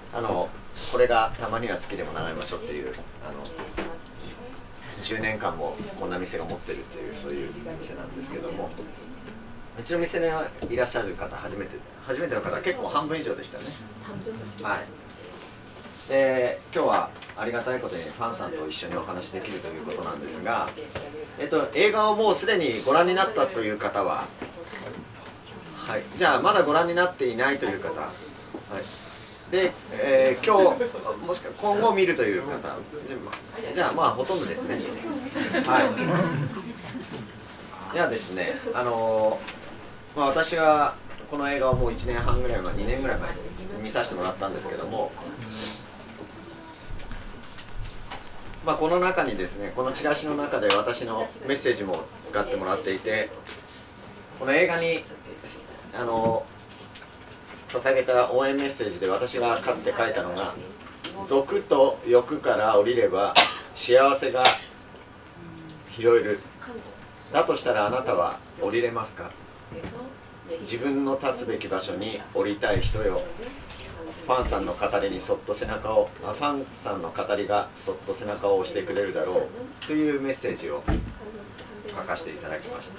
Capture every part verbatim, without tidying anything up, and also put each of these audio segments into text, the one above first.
あのこれがたまには月でも習いましょうっていう、あのじゅうねんかんもこんな店が持ってるっていう、そういう店なんですけども、うちの店にいらっしゃる方、初めて初めての方結構半分以上でしたね。はい。で今日はありがたいことにファンさんと一緒にお話できるということなんですが、えっと、映画をもうすでにご覧になったという方は、はい、じゃあまだご覧になっていないという方、はい、で、えー、今日もしくは今後見るという方、じゃあまあほとんどですね。はい。ではですね、あのーまあ、私はこの映画をもういちねんはんぐらい前、にねんぐらい前に見させてもらったんですけども、まあ、この中にですね、このチラシの中で私のメッセージも使ってもらっていて、この映画にあの捧げた応援メッセージで私がかつて書いたのが「俗と欲から降りれば幸せが拾える。だとしたらあなたは降りれますか。自分の立つべき場所に降りたい人よ。ファンさんの語りにそっと背中をあファンさんの語りがそっと背中を押してくれるだろう」というメッセージを書かせていただきました。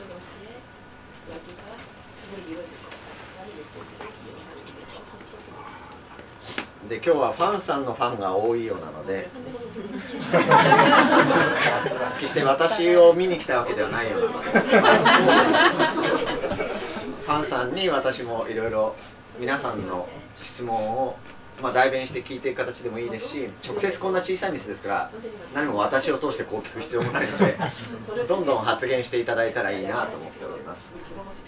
で今日はファンさんのファンが多いようなので決して私を見に来たわけではないようなので、ファンさんに私もいろいろ皆さんの質問を、まあ、代弁して聞いていく形でもいいですし、直接こんな小さい店ですから何も私を通してこう聞く必要もないので、どんどん発言していただいたらいいなと思っております。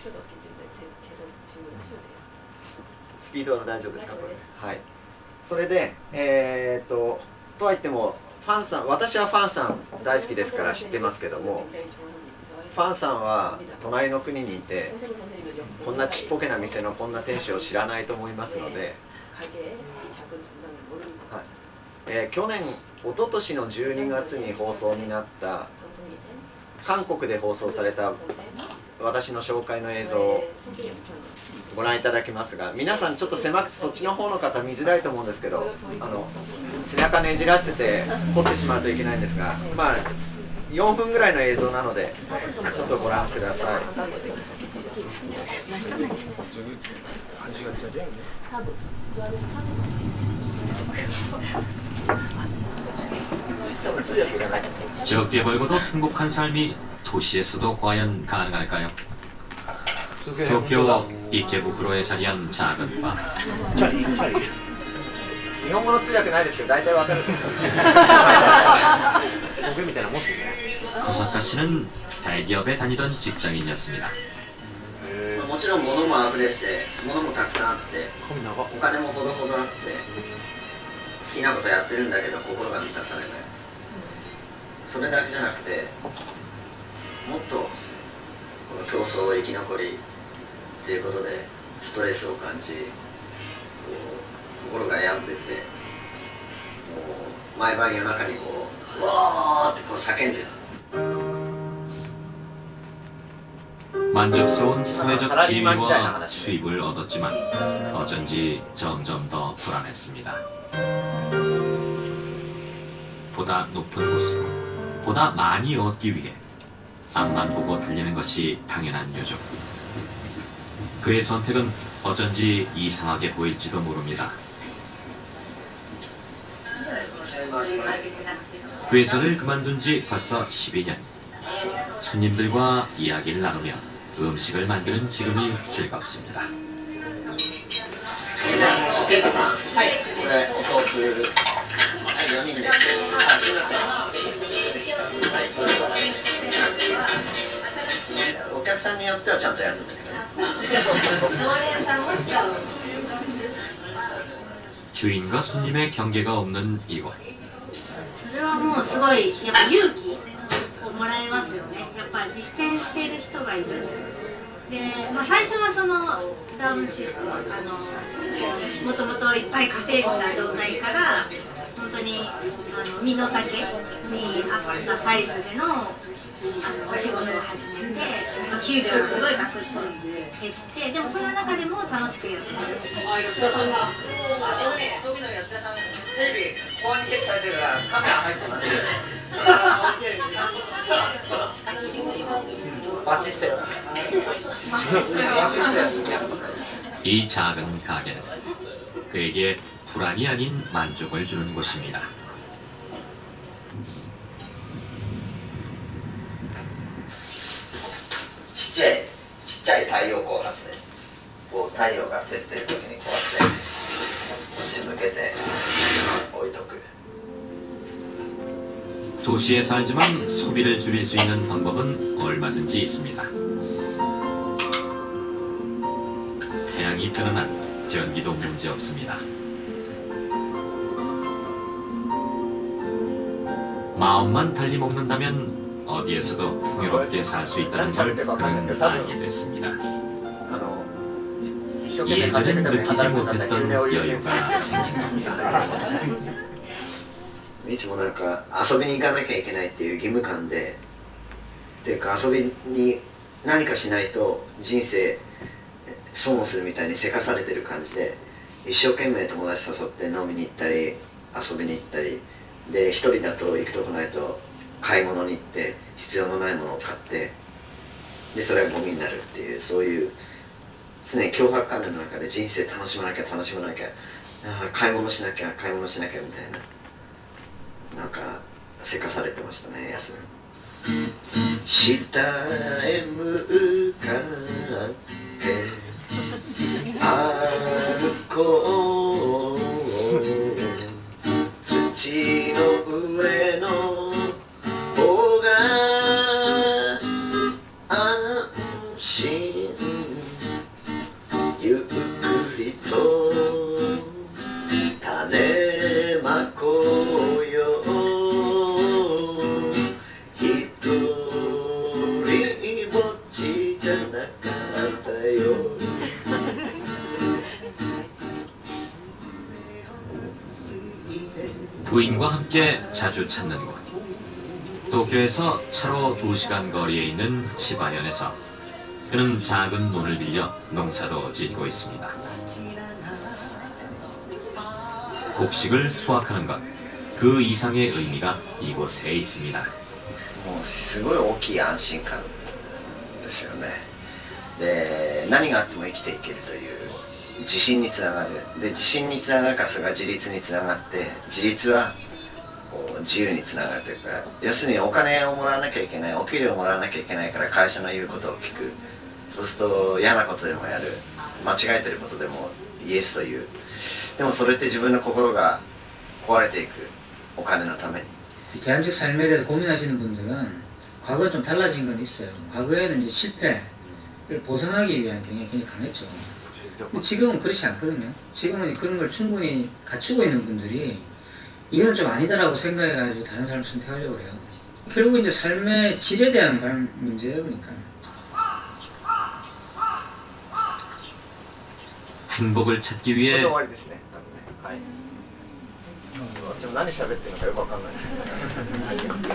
スピードは大丈夫ですか、これ。はい。それで、えー、っととはいってもファンさん、私はファンさん大好きですから知ってますけども、ファンさんは隣の国にいてこんなちっぽけな店のこんな店主を知らないと思いますので、はい、えー、去年一昨年のじゅうにがつに放送になった韓国で放送された私の紹介の映像をご覧いただきますが、皆さんちょっと狭くてそっちの方の方見づらいと思うんですけど、あの背中ねじらせて撮ってしまうといけないんですが、まあよんぷんぐらいの映像なのでちょっとご覧ください。 적게 벌고도 행복한 삶이 도시에서도 과연 가능할까요? 도쿄 이케부쿠로에 자리한 작은 바. 日本語の通訳ないですけど大体わかると思う。 코사카 씨는 대기업에 다니던 직장인이었습니다. もちろん物も溢れて、物もたくさんあって、お金もほどほどあって、好きなことやってるんだけど心が満たされない。それだけじゃなくて、もっとこの競争を生き残りっていうことでストレスを感じ、こう心が病んでて、もう毎晩夜中にこううわーってこう叫んでる。 만족스러운 사회적 지위와 수입을 얻었지만 어쩐지 점점 더 불안했습니다. 보다 높은 곳으로, 보다 많이 얻기 위해 앞만 보고 달리는 것이 당연한 요즘. 그의 선택은 어쩐지 이상하게 보일지도 모릅니다. 회사를 그만둔 지 벌써 십이 년. 손님들과 이야기를 나누며 음식을 만드는 지금이 즐겁습니다. 주인과 손님의 경계가 없는 이곳. それはもうすごいやっぱ勇気をもらえますよね。やっぱ実践している人がいる。で、まあ、最初はそのダウンシフト、あのもともといっぱい稼いだ状態から本当にあの身の丈に合ったサイズでのあのお仕事を始めて、給料がすごいガクッと減って、でもその中でも楽しくやってる。 テレビ公認チェックされてるからカメラ入っちゃいますバチっすよ 이 작은 가게는 그에게 불안이 아닌 만족을 주는 곳입니다. ちっちゃいちっちゃい太陽光発電こう太陽が照ってる時にこうやってこっちに向けて置いとく 도시에 살지만 소비를 줄일 수 있는 방법은 얼마든지 있습니다. 태양이 뜨는 한 전기도 문제 없습니다. 마음만 달리 먹는다면 어디에서도 풍요롭게 살 수 있다는 걸 그는 알게 됐습니다. 예전엔 느끼지 못했던 여유가 생긴 겁니다. いつもなんか遊びに行かなきゃいけないっていう義務感でっていうか遊びに何かしないと人生損をするみたいにせかされてる感じで一生懸命友達誘って飲みに行ったり遊びに行ったりで一人だと行くとこないと買い物に行って必要のないものを買ってでそれはゴミになるっていうそういう常に強迫観念の中で人生楽しまなきゃ楽しまなきゃあ買い物しなきゃ買い物しなきゃみたいな。なんかせかされてましたね休み下へ向かって歩こう土の上の方が安心ゆっくりと種まこう 부인과 함께 자주 찾는 곳. 도쿄에서 차로 두 시간 거리에 있는 치바현에서 그는 작은 논을 빌려 농사도 짓고 있습니다. 곡식을 수확하는 것, 그 이상의 의미가 이곳에 있습니다. もうすごい大きい安心感ですよね。で、何があっても生きていけるという自信につながる。で、自信につながるからそれが自立につながって、自立はこう自由につながるというか、要するにお金をもらわなきゃいけない、お給料をもらわなきゃいけないから会社の言うことを聞く。そうすると嫌なことでもやる、間違えてることでもイエスという。でもそれって自分の心が壊れていく、お金のために。 대안적 삶에 대해서 고민하시는 분들은 과거와 좀 달라진 건 있어요. 과거에는 이제 실패를 벗어나기 위한 경향이 굉장히 강했죠. 근데 지금은 그렇지 않거든요. 지금은 그런 걸 충분히 갖추고 있는 분들이 이건 좀 아니다라고 생각해가지고 다른 삶을 선택하려고 그래요. 결국 이제 삶의 질에 대한 문제예요, 그러니까. 행복을 찾기 위해 私も何喋ってるのかよくわかんないんですけど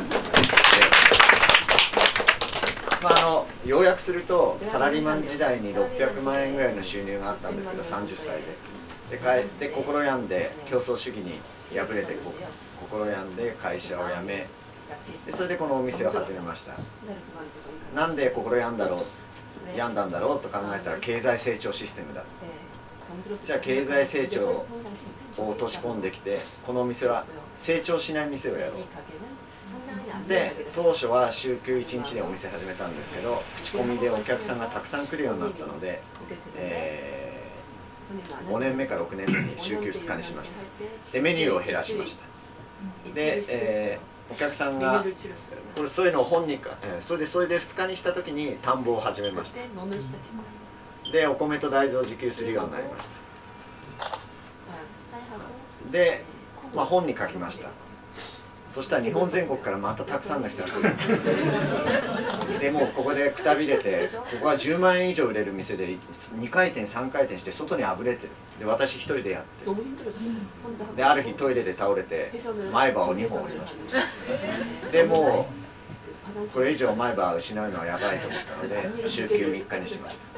まああの要約するとサラリーマン時代にろっぴゃくまんえんぐらいの収入があったんですけどさんじゅっさいでで帰って心病んで競争主義に敗れて心病んで会社を辞めでそれでこのお店を始めました。なんで心病んだろう病んだんだろうと考えたら経済成長システムだ。じゃあ経済成長を落とし込んできてこのお店は成長しない店をやろうで当初は週休いちにちでお店始めたんですけど口コミでお客さんがたくさん来るようになったので、えー、ごねんめかろくねんめに週休ふつかにしましたでメニューを減らしましたで、えー、お客さんがこれそういうのを本にか、えー、それでそれでふつかにした時に田んぼを始めましたでお米と大豆を自給するようになりましたで、まあ、本に書きましたそしたら日本全国からまたたくさんの人が来るでもうここでくたびれてここはじゅうまんえん以上売れる店でにかい転さんかい転して外にあぶれてるで私一人でやってである日トイレで倒れて前歯をにほん折りましたでもうこれ以上前歯を失うのはやばいと思ったので週休みっかにしました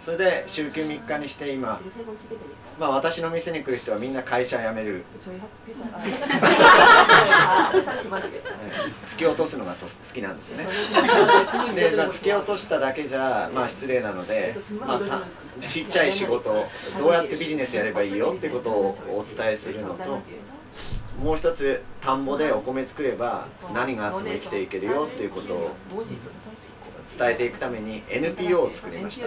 それで週休みっかにして今、まあ、私の店に来る人はみんな会社辞める突き落とすのがと好きなんですね。で、まあ、突き落としただけじゃ、まあ、失礼なので、まあ、たちっちゃい仕事どうやってビジネスやればいいよっていうことをお伝えするのと、もう一つ田んぼでお米作れば何があっても生きていけるよっていうことを伝えていくために エヌピーオー を作りました。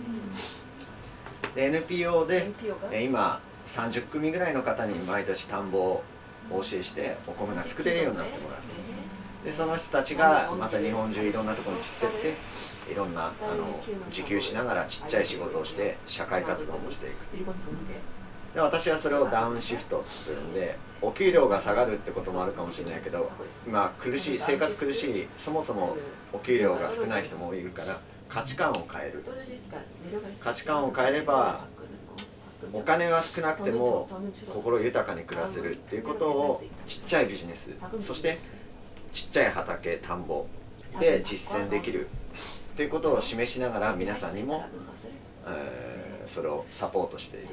で エヌピーオー で今さんじゅっくみぐらいの方に毎年田んぼをお教えしてお米が作れるようになってもらう。でその人たちがまた日本中いろんなところに散ってっていろんなあの自給しながらちっちゃい仕事をして社会活動もしていく。で私はそれをダウンシフトというんで、お給料が下がるってこともあるかもしれないけど、今苦しい生活苦しい、そもそもお給料が少ない人もいるから価値観を変える。価値観を変えればお金が少なくても心豊かに暮らせるっていうことをちっちゃいビジネス、そしてちっちゃい畑田んぼで実践できるっていうことを示しながら皆さんにも、えー、それをサポートしている。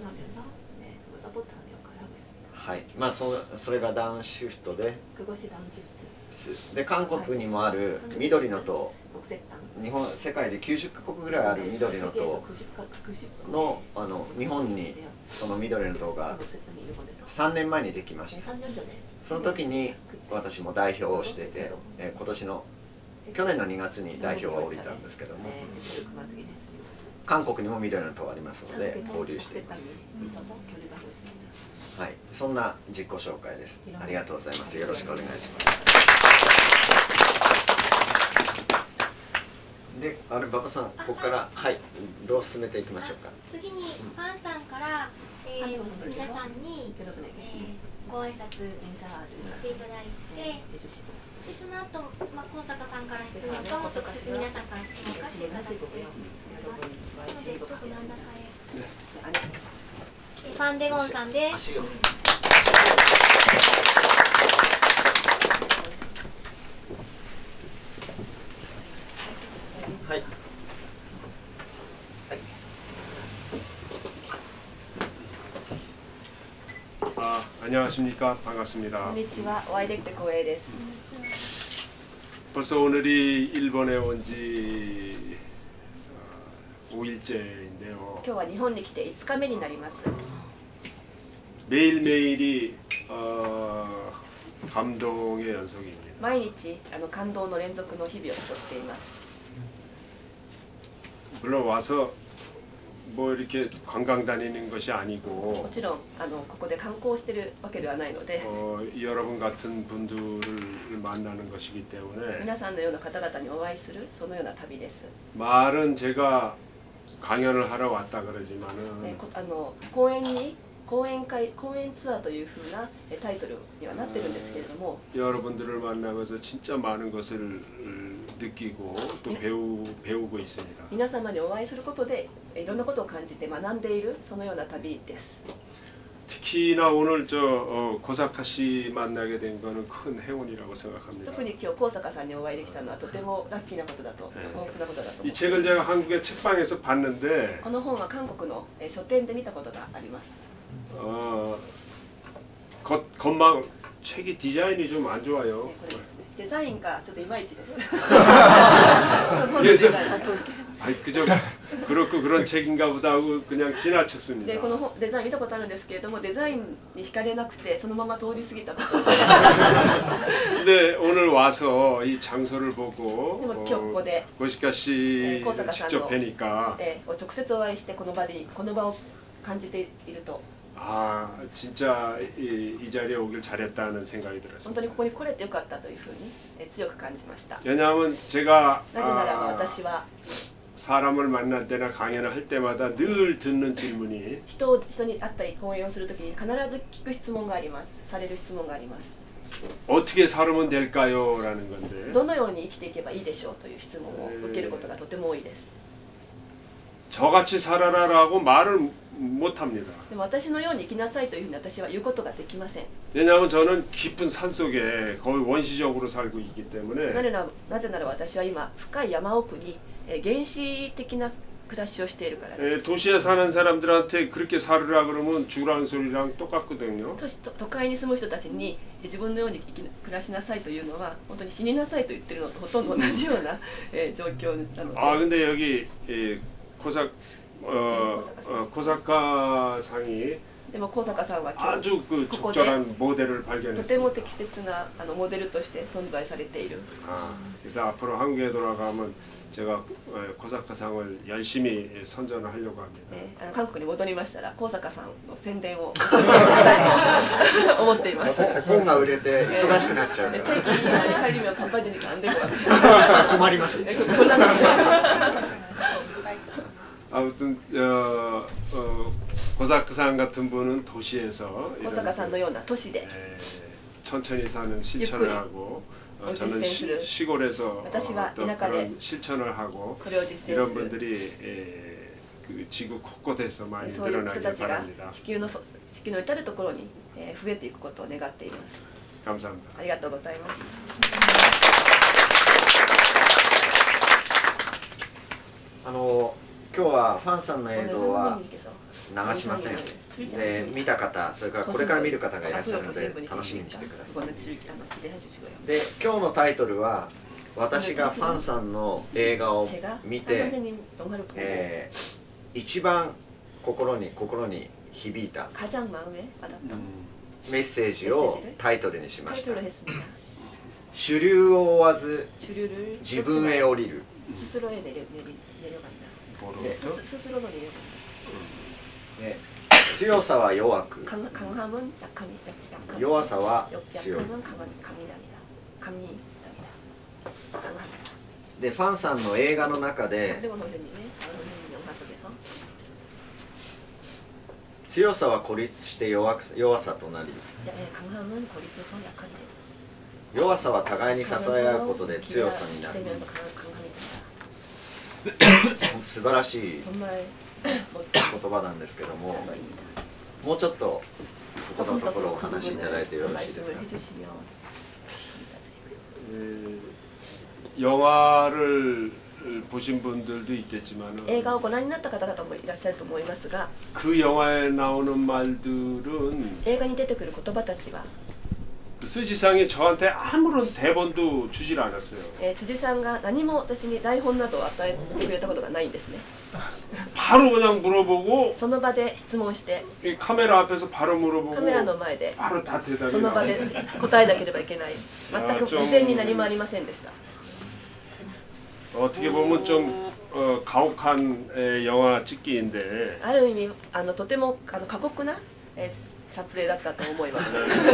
はい、まあそそれがダウンシフトで、で韓国にもある緑の塔、日本世界できゅうじゅっかこくぐらいある緑の塔のあの日本にその緑の塔がさんねんまえにできました。その時に私も代表をしてて、え今年の去年のにがつに代表が降りたんですけども、韓国にも緑の塔ありますので交流しています。はい、そんな自己紹介です。ありがとうございます。よろしくお願いします。で、あれ馬場さん、ここからはいどう進めていきましょうか。 次にファンさんから、えー、皆さんに、えー、ご挨拶していただいて、でその後、まあ、高坂さんから質問かも直接皆さんから質問かしていただいています。のでちょっと真ん中へ。ファンデゴンさんです。 はい。 아, 안녕하십니까. 반갑습니다. こんにちは。お会いできて光栄です。 벌써 오늘이 일본에 온 지 오 일째인데요. 今日は日本に来ていつかめになります。 매일매일이 어, 감동의 연속입니다. 毎日あの感動の連続の日々を過ごしています。 물론 와서 뭐 이렇게 관광 다니는 것이 も 아니고 ちろんあのここで観光してるわけではないので、 어, 여러분 같은 분들을 만나는 것이기 때문에 皆さんのような方々にお会いするそのような旅です。 말은 제가 강연을 하러 왔다 え 그러지만은 こあの講演に講演会講演ツアーというふうなえタイトルにはなってるんですけれども、 여러분들을 만나면서 진짜 많은 것을 느끼고 또 배우 배우고 있습니다. 皆様にお会いすることでいろんなことを感じて学んでいるそのような旅です。 특히나 오늘 저 어, 고사카 씨 만나게 된 거는 큰 행운이라고 생각합니다. 特に今日高坂さんにお会いできたのはとてもラッキーなことだと、幸福なことだと思い 이 ます。 책을 제가 한국의 책방에서 봤는데 この本は韓国のえ書店で見たことがあります。 어, 겉, 겉망 책이 디자인이 좀 안 좋아요. これですね。デザインがちょっといまいちです。 그래서 아이 그저 그렇고 그런 책인가 보다 하고 그냥 지나쳤습니다. でこの本デザイン見たことあるんですけれども、デザインに惹かれなくてそのまま通り過ぎたことを思います。 근데 오늘 와서 이 장소를 보고 뭐今日 어, 고시카 씨 네, 고사카 직접 뵈니까 えー直接お会いしてこの場でこの場を感じていると 아 진짜 이, 이 자리에 오길 잘했다는 생각이 本 들었습니다. 当にここに来れてよかったというふうにえー強く感じました。 왜냐하면 제가 なぜならば 아, 私は 사람을 만날 때나 강연을 할 때마다 늘 듣는 질문이 人を人に会ったり講演をするときに必ず聞く質問があります。される質問があります。 어떻게 살면 될까요? 라는 건데 どのように生きていけばいいでしょうという質問を受けることがとても多いです。 저같이 살아라라고 말을 못합니다. でも私のように生きなさいというふうに私は言うことができません。 왜냐하면 저는 깊은 산속에 거의 원시적으로 살고 있기 な 때문에 ぜならなぜなら私は今深い山奥にえー原始的な暮暮らしをしているから 에, です。 도시에 사는 사람들한테 그렇게 살으라 그러면 죽으라는 소리랑 똑같거든요. 都市と都会に住む人たちに自分のように生き暮らしなさいというのは本当に死になさいと言ってるのとほとんど同じような、えー、状況なので。 아 근데 여기 에, 고작 어, 어, 고사카상이 でも高坂さんは今日 아주 그 ここで 적절한 모델을 とても 발견했습니다. 適切なあのモデルとして存在されている。 아, 그래서 앞으로 한국에 돌아가면 제가 어, 고사카상을 열심히 선전을 하려고 합니다. えーあの韓国に戻りましたら高坂さんの宣伝をしたいと思っています。 本が売れて忙しくなっちゃうか 최근에 칼리면 바빠지니까 안 될 것 같아요. ら困ります 네, 그 곤란합니다. 아무튼 어, 어, 고사카상 같은 분은 도시에서 高坂さんのような都市で 에, 천천히 사는 실천을 유끌이. 하고 어, 어, 저는 지센스를. 시, 시골에서 私は 어떤 田舎で 그런 실천을 하고 それを実践 이런 する 분들이 에, 그 지구 곳곳에서 많이 そういう人 늘어나길 たちが 바랍니다. 地球のそ地球の至るところに、えー増えていくことを願っています。 감사합니다. ありがとうございます。 あの今日はファンさんの映像は流しませんで見た方それからこれから見る方がいらっしゃるので楽しみにしてくださいで今日のタイトルは私がファンさんの映画を見て、えー、一番心に心に響いたメッセージをタイトルにしました主流を追わず自分へ降りる 스스로에 내려 내려간다. 스스로로 내려간다. 네. 強さは弱く 강 강함은 약함이 약함. 弱さは強い 약함은 강한 강이랍니다. 강이 강함. でファンさんの映画の中で 강대건 선생님의 선생님 영화 속에서 強さは孤立して弱く弱さとなり 강함은 고립해서 약함이 된다. 弱さは互いに支え合うことで強さになる素晴らしい言葉なんですけどももうちょっとそこのところをお話しいただいてよろしいですか 영화를 보신 분들도 있겠지만 映画をご覧になった方々もいらっしゃると思いますが 그 영화에 나오는 말들은 映画に出てくる言葉たちは 스지상이 저한테 아무런 대본도 주질 않았어요. えー、辻さんが何も私に台本などを与えてくれたことがないんですね。 바로 그냥 물어보고 その場で質問して 이 카메라 앞에서 바로 물어보고 カメラの前で 바로 다 대답이 その場で 나와요. 答えなければいけない。全く事前に何もありませんでした。 어떻게 보면 좀 어, 가혹한 에, 영화 찍기인데 ある意味あのとてもあの過酷な、えー、撮影だったと思います。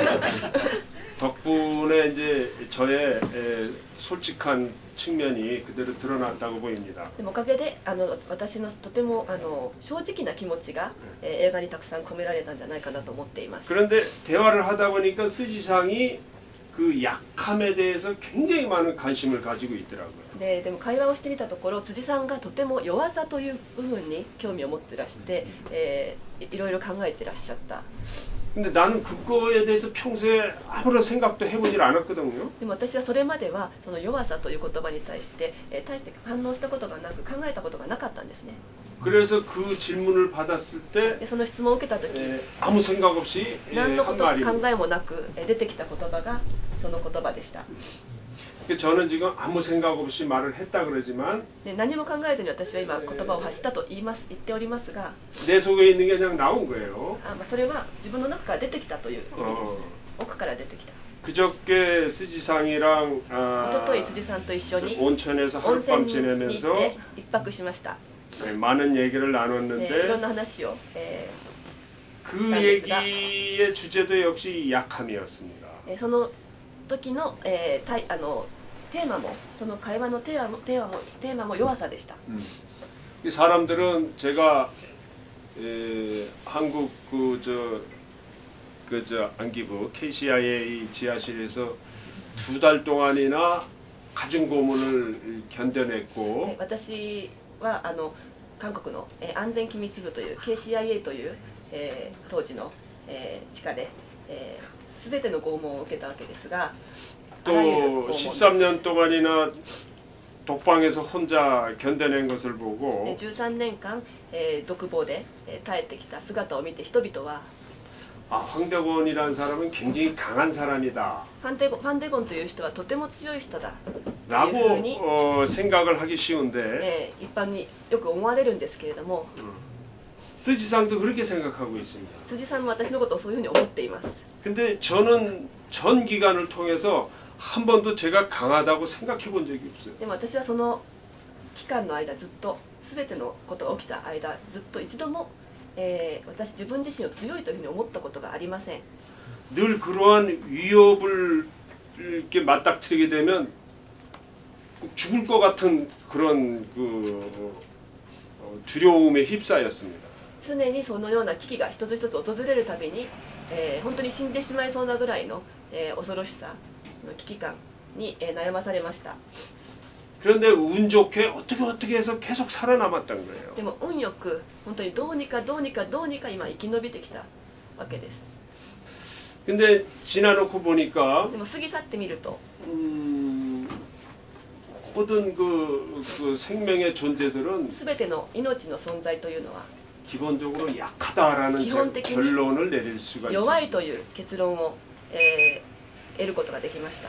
덕분에 이제 저의 에, 솔직한 측면이 그대로 드러났다고 보입니다. でもおかげであの私のとてもあの正直な気持ちが、えー、映画にたくさん込められたんじゃないかなと思っています。 그런데 대화를 하다 보니까 스지상이 그 약함에 대해서 굉장히 많은 관심을 가지고 있더라고요. で, でも会話をしてみたところ辻さんがとても弱さという部分に興味を持ってらして、えー、いろいろ考えてらっしゃった。 근데 나는 그거에 대해서 평소에 아무런 생각도 해보질 않았거든요. でも私はそれまではその弱さという言葉に対して、えー、対して反応したことがなく考えたことがなかったんですね。 그래서 그 질문을 받았을 때 でその質問を受けた時 에, 아무 생각 없이 何の 한 こと考 말입니다. えもなくえー出てきた言葉がその言葉でした。 저는 지금 아무 생각 없이 말을 했다 그러지만 で何も考えずに私は今言葉を発したと言います言っておりますが 내 속에 있는 게 그냥 나온 거예요. あ、まあ、それは自分の中から出てきたという意味です。奥から出てきた。 그저께 스지상이랑 おととい 아, 辻さんと一緒に 온천에서 温 하룻밤 泉に行 지내면서 って一泊しました。 네, 많은 얘기를 でいろん 나눴는데 な話を、え 그 얘기의 주제도 역시 약함이었습니다. ーえーその時の、えー、たいあのテーマもその会話のテーマもテーマもテーマも弱さでした。 음. 이 사람들은 제가 에, 한국 그저 그저 안기부 케이씨아이에이 지하실에서 두 달 동안이나 가중 고문을 견뎌냈고 で私はあの韓国の、えー、安全機密部という ケーシーアイエー という、えー、当時の、えー、地下で、えー、全ての拷問を受けたわけですが 또 십삼 년 동안이나 독방에서 혼자 견뎌낸 것을 보고 えーじゅうさんねんかん、えー独房で、えー耐えてきた姿を見て人々は 아, 황대건이라는 사람은 굉장히 강한 사람이다 ファンデゴン、ファンデゴンという人はとても強い人だ 라고 いうふうに、 어, 생각을 하기 쉬운데 えー一般によく思われるんですけれども 쓰지상도 그렇게 생각하고 있습니다. 辻さんも私のことをそういうふうに思っています 근데 저는 전 기간을 통해서 한 번도 제가 강하다고 생각해 본 적이 없어요. でも私はその期間の間ずっと全てのことが起きた間ずっと一度も、えー私自分自身を強いというふうに思ったことがありません 늘 그러한 위협을 이렇게 맞닥뜨리게 되면 꼭 죽을 것 같은 그런 그 어, 두려움에 휩싸였습니다. 常にそのような危機が一つ一つ訪れるたびに、えー本当に死んでしまいそうなぐらいの、えー恐ろしさの危機感に、えー悩まされました 그런데 운 좋게 어떻게 어떻게 해서 계속 살아남았던 거예요. でも運よく本当にどうにかどうにかどうにか今生き延びてきたわけです 근데 지나놓고 보니까 でも過ぎ去ってみると 음, 모든 그, 그 생명의 존재들은 全ての命の存在というのは 기본적으로 약하다라는 기본적인 결론을 내릴 수가 弱い 있습니다. という結論を、えー得ることができました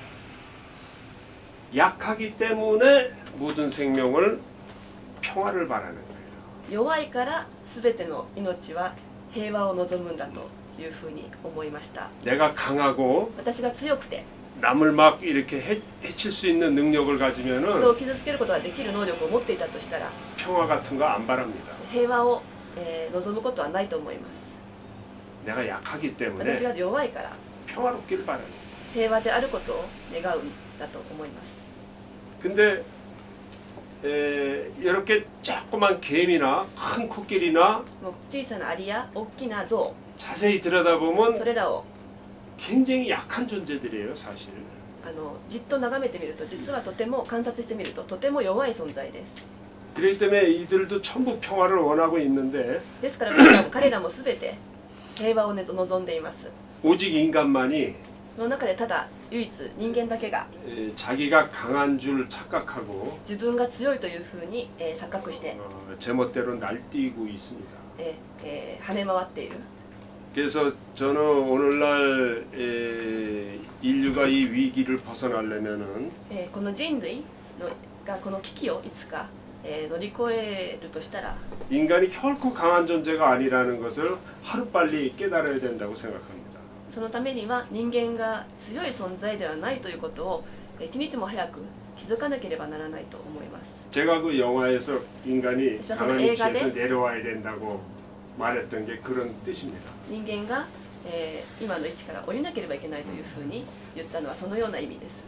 약하기 때문에 모든 생명을 평화를 바라는 거예요. 弱いから全ての命は平和を望むんだというふうに思いました 내가 강하고 私が強くて 남을 막 이렇게 해, 해칠 수 있는 능력을 人を 가지면은 傷つけることができる能力を持っていたとしたら 평화 같은 거 안 바랍니다. 平和を、えー望むことはないと思います 내가 약하기 私 때문에 が弱いから 평화롭길 바라는. 平和であることを願うんだと思います 근데 에, 이렇게 조그만 개미나 큰 코끼리나 もう小さなアリや大きな象 자세히 そ 들여다보면 れらを 굉장히 약한 존재들이에요, 사실. あのじっと眺めてみると実はとても観察してみるととても弱い存在です 그렇기 때문에 이들도 전부 평화를 원하고 있는데 ですから彼らも彼らも全て平和をね望んでいます 오직 인간만이 その中でただ唯一人間だけが 에, 자기가 강한 줄 착각하고 自分が強いというふうに、えー錯覚して、 어, 제멋대로 날뛰고 있습니다. えーえー跳ね回っている 그래서 저는 오늘날 에, 인류가 이 위기를 벗어나려면은 えーこの人類のがこの危機をいつか、えー乗り越えるとしたら 인간이 결코 강한 존재가 아니라는 것을 하루빨리 깨달아야 된다고 생각합니다. そのためには人間が強い存在ではないということをえー一日も早く気づかなければならないと思います 제가 그 영화에서 인간이 그래서 강한 애가 위치에서 돼? 내려와야 된다고 말했던 게 그런 뜻입니다. 人間が、えー今の位置から降りなければいけないというふうに言ったのはそのような意味です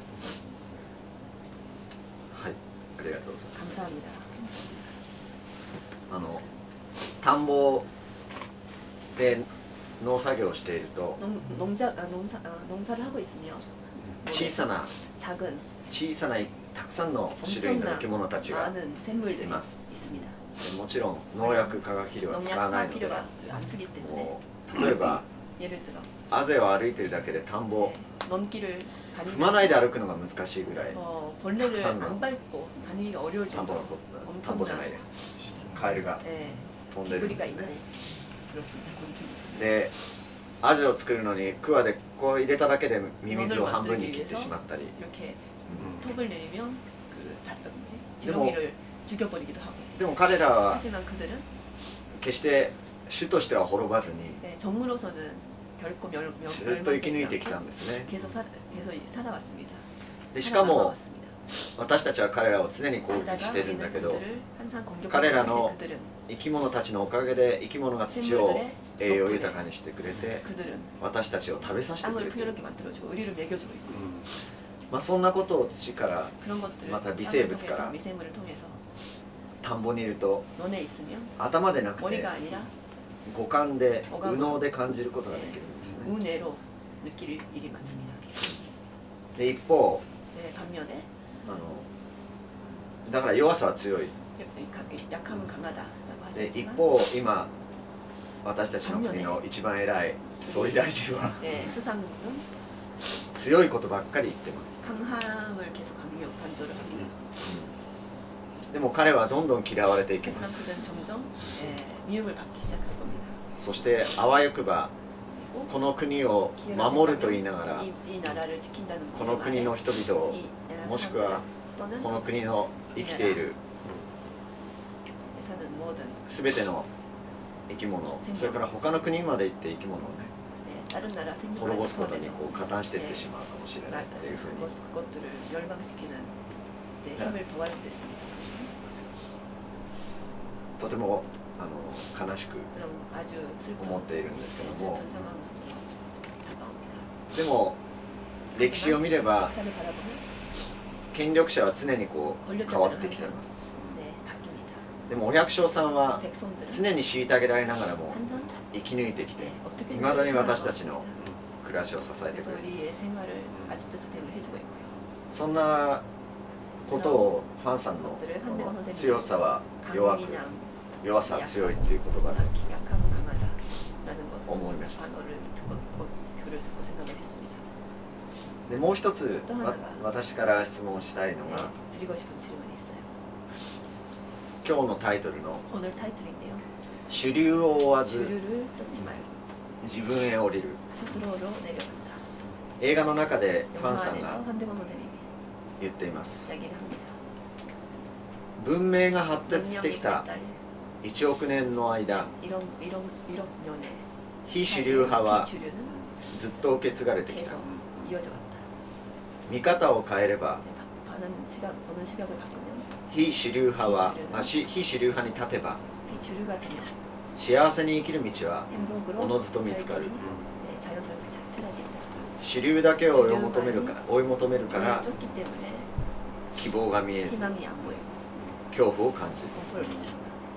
はい、ありがとうございます 감사합니다 あの田んぼで農作業をしていると 농, 농자, 아, 농사, 아, 농사를 하고 있으며 小さな 작은 小さなたくさんの種類の生き物たちが 많은 생물들이 います 있습니다 もちろん農薬化学肥料は使わない 농약과 ので 필요가 안 쓰기 때문에 もう例えば 예를 들어 あぜを歩いてるだけで田んぼ 넘길을 踏まないで歩くのが難しいぐらい 어, 벌레를 탁상로. 안 밟고 다니기가 어려울 田んぼ 정도로 がこ田んぼじゃないやカエルが 예, 飛んでるんで 개구리가 す 있는 ね 그렇습니다. 곤충이 있습니다. であぜを作るのに桑でこう入れただけでミミズを半分に切ってしまったり 이렇게 음. 톱을 내리면 그 다- 뭐지? 근데 뭐- 지렁이를 죽여버리기도 하고 でも彼らは 하지만 그들은 決して種としては滅ばずに 예, 정무로서는 결코 멸, 멸, ずっと生き抜いて 멸망되지 きた 않고 んですね 계속, 사, 계속 살아왔습니다. でしかも 살아남아왔습니다. 私たちは彼らを常に攻撃 게다가 してるんだ 우리는 けど 그들을 항상 공격하고 彼ら 있는데 の 그들은 生き物たちのおかげで生き物が土を栄養豊かにしてくれて 그들은 私たちを食べさせてく 땅을 れてる 풍요롭게 만들어주고 의리를 먹여주고 있고 음. まあそんなことを土から 그런 것들을 맞아, 땅을 미생물から 통해서, 미생물을 통해서 田んぼにいると 논에 있으면 頭でなくて 머리가 아니라 五感で 오감으로 右脳で感じることができるんですね 우뇌로 느낄 일이 많습니다. で一方 네, 반면에 あのだから弱さは強い 약함은 강하다라고 で一 하셨지만 方今私たちの国の一番偉い総理大臣は 네, 수상은 強いことばっかり言ってます。 강함을 계속 강요 강조를 합니다. でも彼はどんどん嫌われていきま 하지만 す。 그는 점점 예, 미움을 받기 시작할 겁니다. そしてあわよくばこの国を守ると言いながら 이, 이 나라를 지킨다는 この国の人々を 이 나라 もしくは 또는 この国の生きている 사는 모든 全ての生き物、それから他の国まで行って生き物をね 예, 다른 나라 滅ぼすことにこう加担していってしまうかもしれないっていうふうに 그것들을 멸망시키는 네, 힘을 도할 수도 있습니다. とてもあの悲しく 그럼 아주 슬픈 思っているんですけども、 슬픈 상황이 다가옵니다. でも歴史を見れば 역사를 바라보면 権力者は常にこう変わってきています。 네, 바뀝니다. でもお百姓さんは 백성들은 常に虐げられながらも 항상 生き抜いてきて 네, 어떻게 いまだに私たちの暮らしを支えて 그래서 くれる。 우리의 생활을 아직도 지탱을 해주고 있고요. そんなことをファンさんのこの強さは弱く 강인함, 弱さは強いっていう言葉で 약함은 강하다라는 것 思いました。 단어를 듣고 교를 듣고 생각을 했습니다. でもう一つとわ私から質問したいの 네, が 드리고 싶은 질문이 있어요. 今日のタイトルの 오늘 타이틀인데요. 「主流を追わず 주류를 쫓지 말고 自分へ降りる」 스스로로 내려간다. 映画の中でファ 영화 ンさん 안에서 が 한대건 선생님이 言っています。 이야기를 합니다. 文明が発達して 문명이 きた 발달, いちおく年の間 이런 이런 이런 년에 非主流派は 비주류는 ずっと受け継がれてきた。 계속 이어져 갔다. 見方を変えれば 하는 시각 어느 시각을 바꾸면 非主流派はあし非主流派に立てば 비주류가 되면 幸せに生きる道は 행복으로 おのずと見つかる。 네, 자연스럽게 사- 사라진다. 主流だけを追い求めるか追い求めるから 쫓기 때문에 希望が見えず 희망이 안 보이고 恐怖を感じる。 공포를 느낀다.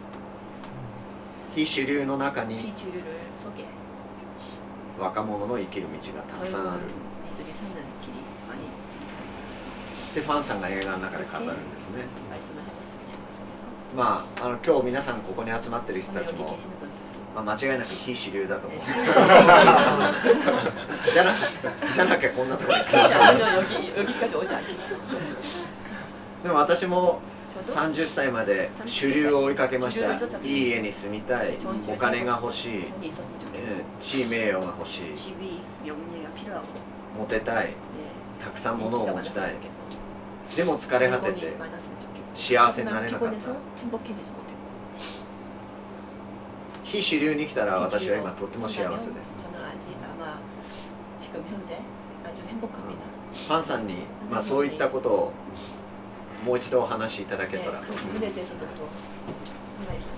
非主流の中に 비주류를 속에 若者の生きる道がたくさんある 젊은 이들이 사는 길이 많이 있다. ってファンさんが映画の中で語るんですね。 말씀을 하셨습니다. 그래서 まあ、あの今日皆さんここに集まってる人 오늘 たち 여기 も、 계시는 분들 まあ、間違いなく非主流だと思う 네. じゃなじゃなきゃこんなところに来ません。 아니면 여기 여기까지 오지 않겠죠. でも私も 저도 さんじゅっさいまで主流を追いかけました。いい家に住みたい、お金が欲しい、 돈이 있었으면 좋겠고 えー地位名誉が欲しい、 지위 명예가 필요하고 モテたい、 네. たくさん物を 인기가 持ちた 많았으면 い。 좋겠고 でも疲れ果て 물건이 て 많았으면 좋겠고 幸せになれなかった 피곤해서 행복해지지 못했고 非主流に来たら私は今とっても幸せです。 저는 아직 아마 지금 현재 아주 행복합니다. ファンさんに、まあ、そういったことをもう一度お話しいただけ 네, たら。 그 부분에 대해서도 또 한마디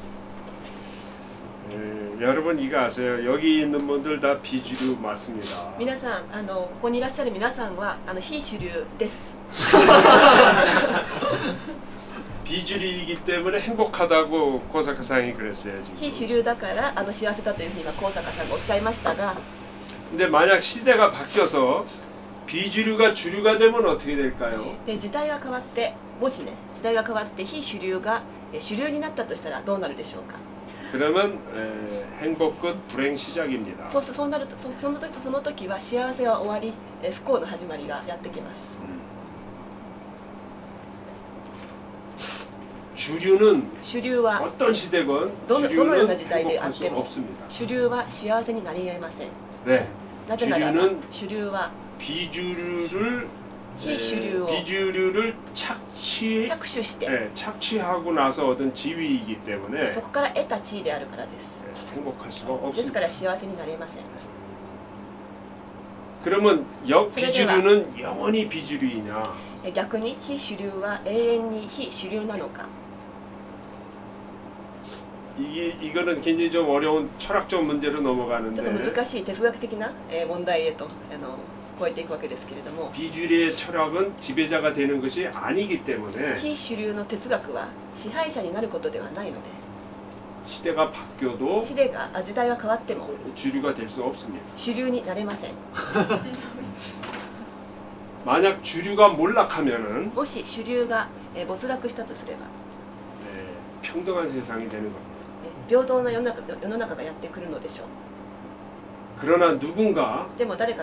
예, 여러분 이거 아세요? 여기 있는 분들 다 비주류 맞습니다. 皆さんあのここにいらっしゃる皆さんはあの非主流です。 비주류이기 때문에 행복하다고 고사카상이 그랬어요 지금. 非主流だからあの幸せだというふうに今高坂さんがおっしゃいましたが、 근데 만약 시대가 바뀌어서 비주류가 주류가 되면 어떻게 될까요? で時代が変わってもしね時代が変わって非主流がえ主流になったとしたらどうなるでしょうか。 그러면 에, 행복 끝 불행 시작입니다. そうそうなるとそその時その時は幸せは終わりえ不幸の始まりがやってきます。 주류는 主流は 어떤 시대건 どのどのような 주류는 時代であ 행복할 っ 수 ても 없습니다. 主流は幸せになり得ません。 네, なぜならば 주류는 主流は 비주류를 에, 비주류. 비주류를 착취 搾取して 네, 착취하고 나서 얻은 지위이기 때문에 そこから得た地位であるからです。 네, 행복할 수가 ですか 없습니다. ら幸せになれません。 그러면 역 그래도 비주류는 영원히 비주류이냐? え逆に非主流は永遠に非主流なのか。 이게 이거는 굉장히 좀 어려운 철학적 문제로 ちょっと 넘어가는데 難しい哲学的なえ問題へとあの超えていくわけですけれども、 비주류의 철학은 지배자가 되는 것이 아니기 때문에 非主流の哲学は支配者になることではないので、 시대가 바뀌어도 時代があ時代が変わっても 주류가 될 수 없습니다. 主流になれません。 만약 주류가 몰락하면은 もし主流がえ没落したとすれば、 네, 평등한 세상이 되는 겁니다. え平等な世の中世の中がやってくるのでしょう。 그러나 누군가 でも誰かが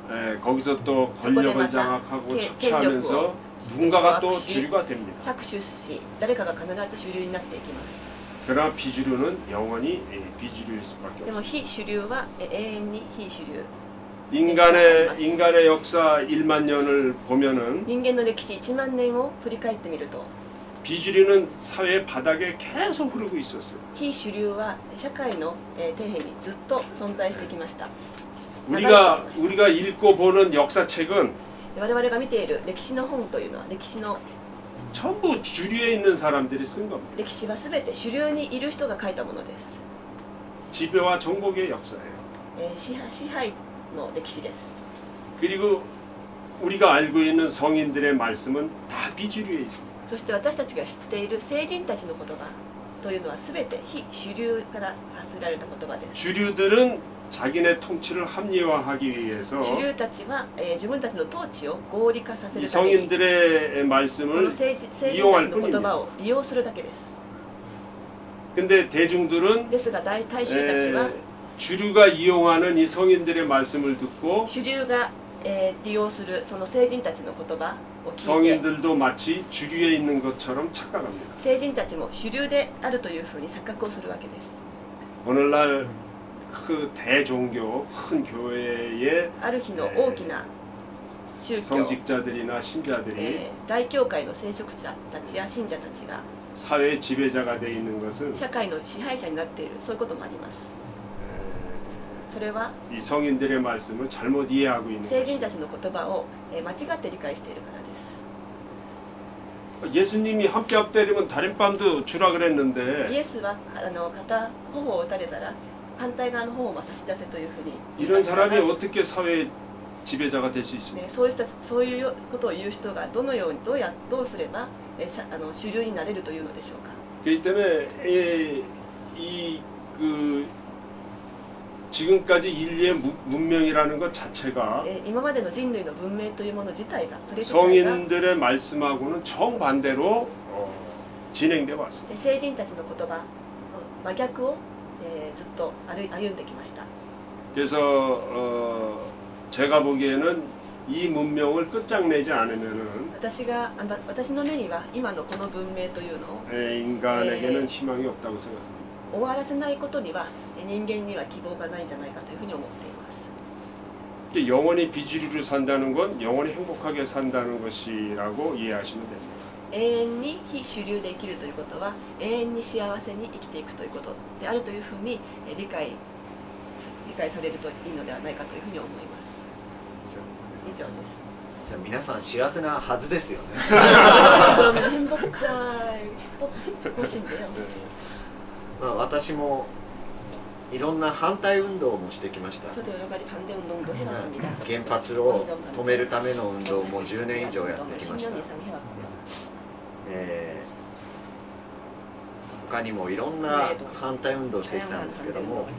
에, 거기서 또 권력을 장악하고 権力 착취하면서 を 누군가가 또 주류가 됩니다. 搾取し誰かが必ず主流になっていきます。 그러나 비주류는 영원히 에, 비주류일 수밖에 でも 없습니다. 非主流はえ永遠に非主流。 인간의 인간의 역사 일만 년을 보면은 人間の歴史いちまん年を振り返ってみると 비주류는 사회 바닥에 계속 흐르고 있었어요. 非主流は社会のえー底辺にずっと存在してきました。 우리가 우리가 읽고 보는 역사책은 我々が見ている歴史の本というのは歴史の 전부 주류에 있는 사람들이 쓴 겁니다. 歴史はすべて主流にいる人が書いたものです。 지배와 정복의 역사예요. えー支配支配の歴史です。 그리고 우리가 알고 있는 성인들의 말씀은 다 비주류에 있습니다. そして私たちが知っている聖人たちの言葉というのはすべて非主流から発せられた言葉です。 주류들은 자기네 통치를 합리화하기 위해서 主流たちは、えー自分たちの統治を合理化させ 이 るために 성인들의 こ 말씀을 の聖人聖人 이용할 たちの言葉 뿐입니다. を利用するだけです。 근데 대중들은 ですが大大衆たちは 에, 주류가 이용하는 이 성인들의 말씀을 듣고 主流が、えー利用するその聖人たちの言葉を聞いて 성인들도 마치 주류에 있는 것처럼 착각합니다. 聖人たちも主流であるというふうに錯覚をするわけです。 오늘날 그 대종교 큰 교회의 ある日の大きな宗教、 성직자들이나 신자들이 えー大教会の聖職者たちや信者たちが 사회 지배자가 되어 있는 것은 社会の支配者になっている、そういうこともあります。 에, それは 이 성인들의 말씀을 잘못 이해하고 있는 聖人 것입니다. たちの言葉をえー間違って理解しているからです。 예수님이 한 뺨 때리면 다른 뺨도 주라 イ 그랬는데 エスはあの片頬を打たれたら反対側の方を差し出せというふうに言い 이런 ましたが 사람이 어떻게 사회 지배자가 될 수 있습니까? ね、そういう人たちそういうことを言う人がどのようにどうやどうすればえーしゃあの主流になれるというのでしょうか。 그렇기 때문에 이, 이 그 지금까지 인류의 무- 문명이라는 것 자체가 えー今までの人類の文明というもの自体がそれ自体が 성인들의 말씀하고는 정반대로 어, 진행돼 왔습니다. えー聖人たちの言葉の真逆を、えーずっと歩い歩んできました。 그래서 어, 제가 보기에는 이 문명을 끝장내지 않으면은 私があの私の目には今のこの文明というのを 에, 인간에게는 에. 희망이 없다고 생각합니다. 終わらせないことにはえー人間には希望がないんじゃないかというふうに思っています。 이게 영원히 비주류를 산다는 건 영원히 행복하게 산다는 것이라고 이해하시면 됩니다. 永遠に非主流で生きるということは永遠に幸せに生きていくということであるというふうにえー理解理解されるといいのではないかというふうに思います。以上です。 じゃあ皆さん幸せなはずですよね。 그러면 행복할 것인데요. まあ私もいろんな反対運動もしてきました。 저도 여러 가지 반대 운동도 해봤습니다. 原発を止めるための運動もじゅうねん以上やってきまし 십 た 년 。 이상 해왔고요. えー他にもいろんな反対運動をしてきたんですけども、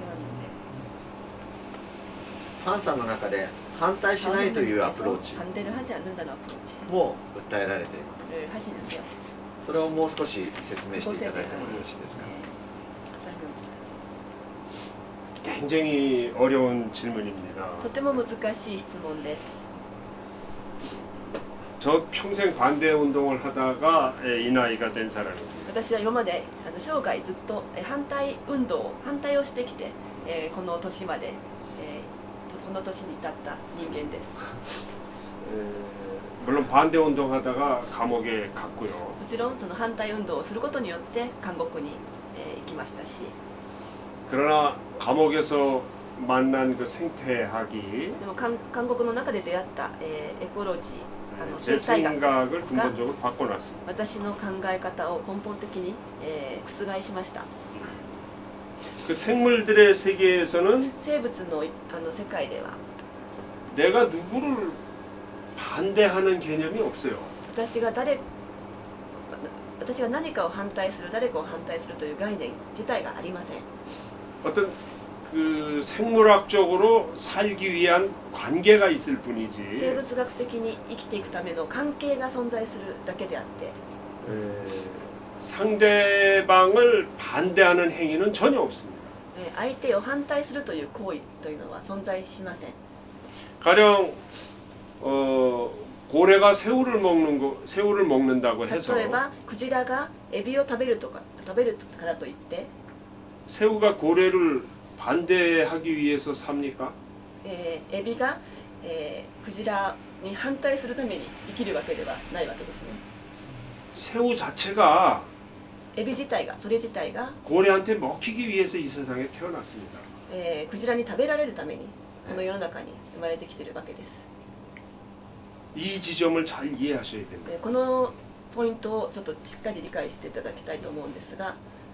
해왔는데 ファンさんの中で反対しないというアプローチ 반대를 하지 않는다는 어프로치를 も訴えられています。 하시는데요. それをもう少し説明していただいてもよろしいですか。 설명. 굉장히 어려운 질문입니다. とても難しい質問です。 저 평생 반대 운동을 하다가 에, 이 나이가 된 사람입니다. 私は今まであの生涯ずっとえ反対運動を反対をしてきて、えーこの年まで、えーこの年に至った人間です。 에, 물론 반대 운동 하다가 감옥에 갔고요. もちろんその反対運動をすることによって監獄に、えー行きましたし、 그러나 감옥에서 만난 그 생태학이 でも監監獄の中で出会った、えーエコロジー、あの 제 生態学 생각을 근본적으로 바꿔놨습니다. 私の考え方を根本的に、えー覆しました。 그 생물들의 세계에서는 生物のあの世界では 내가 누구를 반대하는 개념이 없어요. 私が誰私が何かを反対する誰かを反対するという概念自体がありません。 어떤 그 생물학적으로 살기 위한 관계가 있을 生 뿐이지 物学的に生きていくための関係が存在するだけであって 에, 상대방을 반대하는 행위는 전혀 없습니다. えー相手を反対するという行為というのは存在しません。 가령 어, 고래가 새우를 먹는 거 새우를 먹는다고 해서 例えばクジラがエビを食べるとか食べるからといって 새우가 고래를 반대하기 위해서 삽니까? えーエビが、えークジラに反対するために生きるわけではないわけですね。 새우 자체가 エビ自体がそれ自体が、 고래한테 먹히기 위해서 이 세상에 태어났습니다. えークジラに食べられるためにこの世の中に生まれてきているわけです。 이 지점을 잘 이해하셔야 됩니다. えーこのポイントをちょっとしっかり理解していただきたいと思うんですが、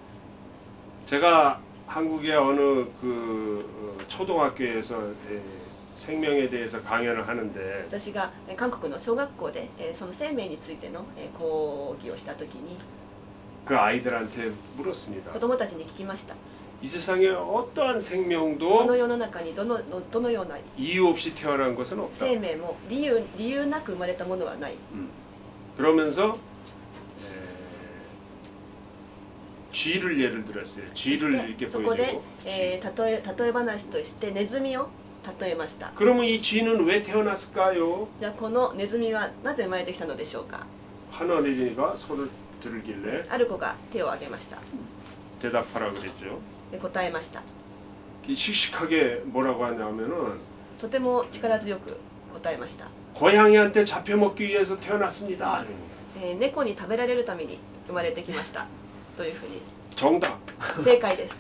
제가 한국의 어느 그 초등학교에서 생명에 대해서 강연을 하는데 私がえー韓国の小学校でえーその生命についてのえー講義をしたときに 그 아이들한테 물었습니다. 子供たちに聞きました。 이 세상에 어떠한 この 생명도 世の中にどのどどのような 이유 없이 태어난 것은 없다. 生命も理由理由なく生まれたものはない。 음. 그러면서 에, 쥐를 예를 들었어요. 쥐를 이렇게 そこで 보여주고 、 えー、例え例え話としてネズミを例えました。 그러면 이 쥐는 왜 태어났을까요? じゃあこのネズミはなぜ生まれてきたのでしょうか。 한 어린이가 손을 들길래 ある子が手を挙げました。 대답하라 그랬죠. で答えました。 씩씩하게 뭐라고 하냐면은 とても力強く答えました。 고양이한테 잡혀먹기 위해서 태어났습니다. えー猫に食べられるために生まれてきましたというふうに 정답. 正解です。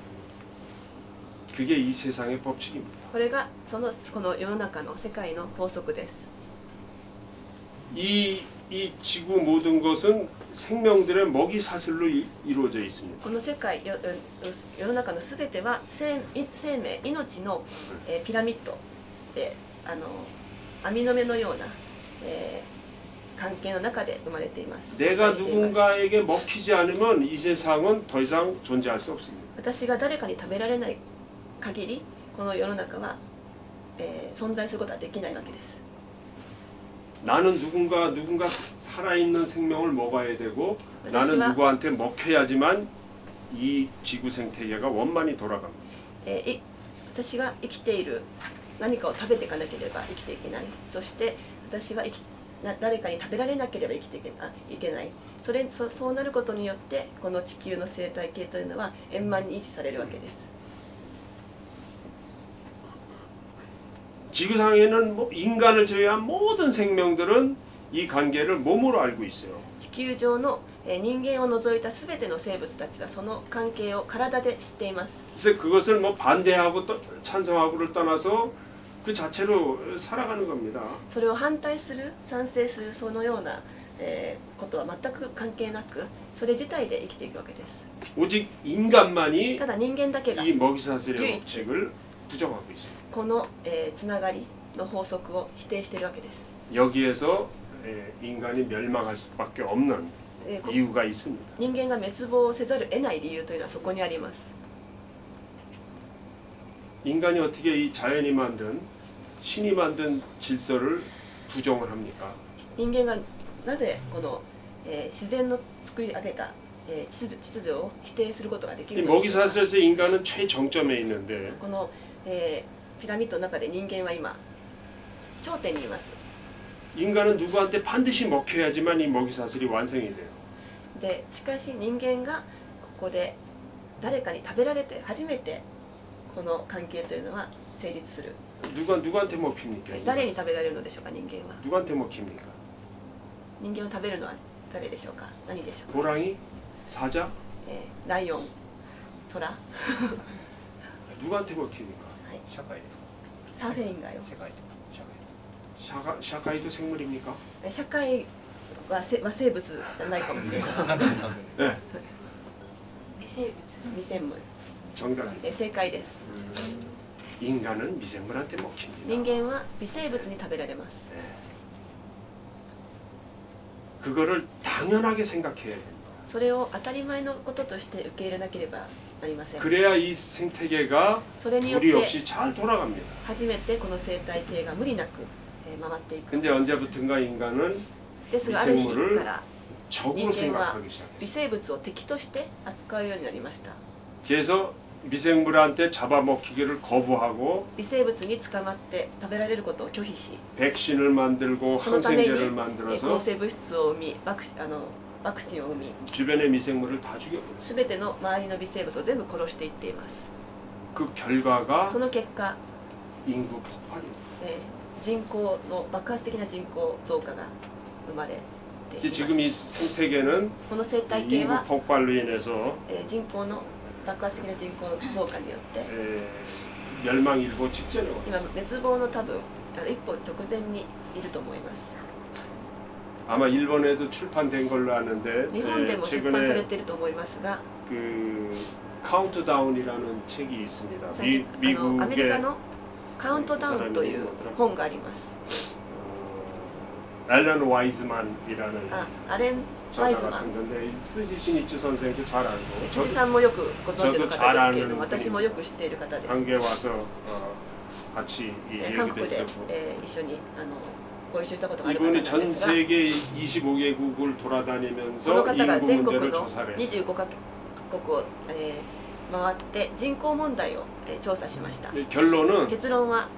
그게 이 세상의 법칙입니다. これがそのこの世の中の世界の法則です。 이, 이 지구 모든 것은 생명들의 먹이 사슬로 이, 이루어져 있습니다. この世界よ世の中のすべては生生命命の、えーピラミッドであの網の目のような、えー関係の中で生まれています。 내가 存在しています 누군가에게 먹히지 않으면 이 세상은 더 이상 존재할 수 없습니다. 私が誰かに食べられない限りこの世の中は、えー存在することはできないわけです。 나는 누군가 누군가 살아있는 생명을 먹어야 되고 나는 私は 누구한테 먹혀야지만 이 지구 생태계가 원만히 돌아갑니다. えーい私は生きている何かを食べていかなければ生きていけない。そして私は生きな誰かに食べられなければ生きていけあいけない。それ そ, そうなることによってこの地球の生態系というのは円満に維持されるわけです。 지구상에는 뭐 인간을 제외한 모든 생명들은 이 관계를 몸으로 알고 있어요. 地球上のえー人間を除いたすべての生物たちはその関係を体で知っています。 그래서 그것을 뭐 반대하고 또 찬성하고를 떠나서 그 자체로 살아가는 겁니다. それを反対する賛成するそのような、えーことは全く関係なくそれ自体で生きていくわけです。 오직 인간만이 ただ人間だけが 이 먹이사슬의 유일치. 법칙을 부정하고 있어요. この、えーつながりの法則を否定しているわけです。 여기에서 에, 인간이 멸망할 수밖에 없는 えーこ 이유가 있습니다. 人間が滅亡せざるを得ない理由というのはそこにあります。 인간이 어떻게 이 자연이 만든 신이 만든 질서를 부정을 합니까? 人間がなぜこの、えー自然の作り上げた、えー秩序秩序を否定することができ 이 るのでしょうか。 먹이사슬에서 인간은 최정점에 있는데 この、えーピラミッドの中で人間は今頂点にいます。 인간은 누구한테 반드시 먹혀야지만 이 먹이사슬이 완성이 돼요. でしかし人間がここで誰かに食べられて初めてこの関係というのは成立する。 누가 누구한테 먹힙니까? 誰に食べられるのでしょうか。人間は 누구한테 먹힙니까? 人間を食べるのは誰でしょうか。何でしょうか。 호랑이? 사자? えーライオン、トラ、 누구한테 먹힙니까? 社会ですか？ サーフェインがよ。 世界社会 샤가, 샤가이도 생물입니까? え社会はせは生物じゃないかもしれない。 네. 微生物未生物。 정답. え正解です。 인간은 미생물한테 먹힙니다. 人間は微生物に食べられます。 그거를 당연하게 생각해야 됩니다. それを当たり前のこととして受け入れなければなりません。 그래야 이 생태계가 それによっ 무리 て 없이 잘 돌아갑니다. 初めてこの生態系が無理なくえー回っていく。 근데 언제부턴가 인간은 ですがある日 미생물을 から 적으로 人間は 생각하기 微 시작했어요. 生物を敵として扱うようになりました。 그래서 미생물한테 잡아먹히기를 거부하고 微生物に捕まって食べられることを拒否し 백신을 만들고 そのために 항생제를 え 만들어서 抗生物質を生みワクチンあのワクチンを生み 주변의 미생물을 다 죽여버렸어요. すべての周りの微生物を全部殺していっています 그 결과가 その結果、 인구 폭발입니다. えー人口の爆発的な人口増加が生まれてい 이제 ます 지금 이 생태계는 この生態系 인구 は、 폭발로 인해서 えー人口の爆発的な人口増加によって 에, 멸망일보 직전에 今 왔어요. 滅亡の多分あの一歩直前にいると思います 아마 일본에도 출판된 걸로 아는데 日本で 에, も出版され 최근에 ていると思いますが 그 카운트다운이라는 책이 있습니다. 最 미, 近あのアメリ 미국의 カのカウントダウンという本があります 어, 앨런 와이즈만이라는 あアレン・ワイズ 저자가 マン 쓴 건데 쓰지 신이츠 선생도 잘 알고 辻さんもよくご存知の 저도 잘 方ですけれど 아는 も私もよく知っている方です 한국에 와서 어, 같이 이 えー韓 얘기도 国で 했었고 えー一緒にあのご一緒したことがある方なん 이분이 で 전 すが 세계 이십오 개국을 この 돌아다니면서 方が 인구 全国 문제를 の 조사를 に 했어요. じゅうごカ国を、えー回って人口問題を、えー調査しました 결론은 結論は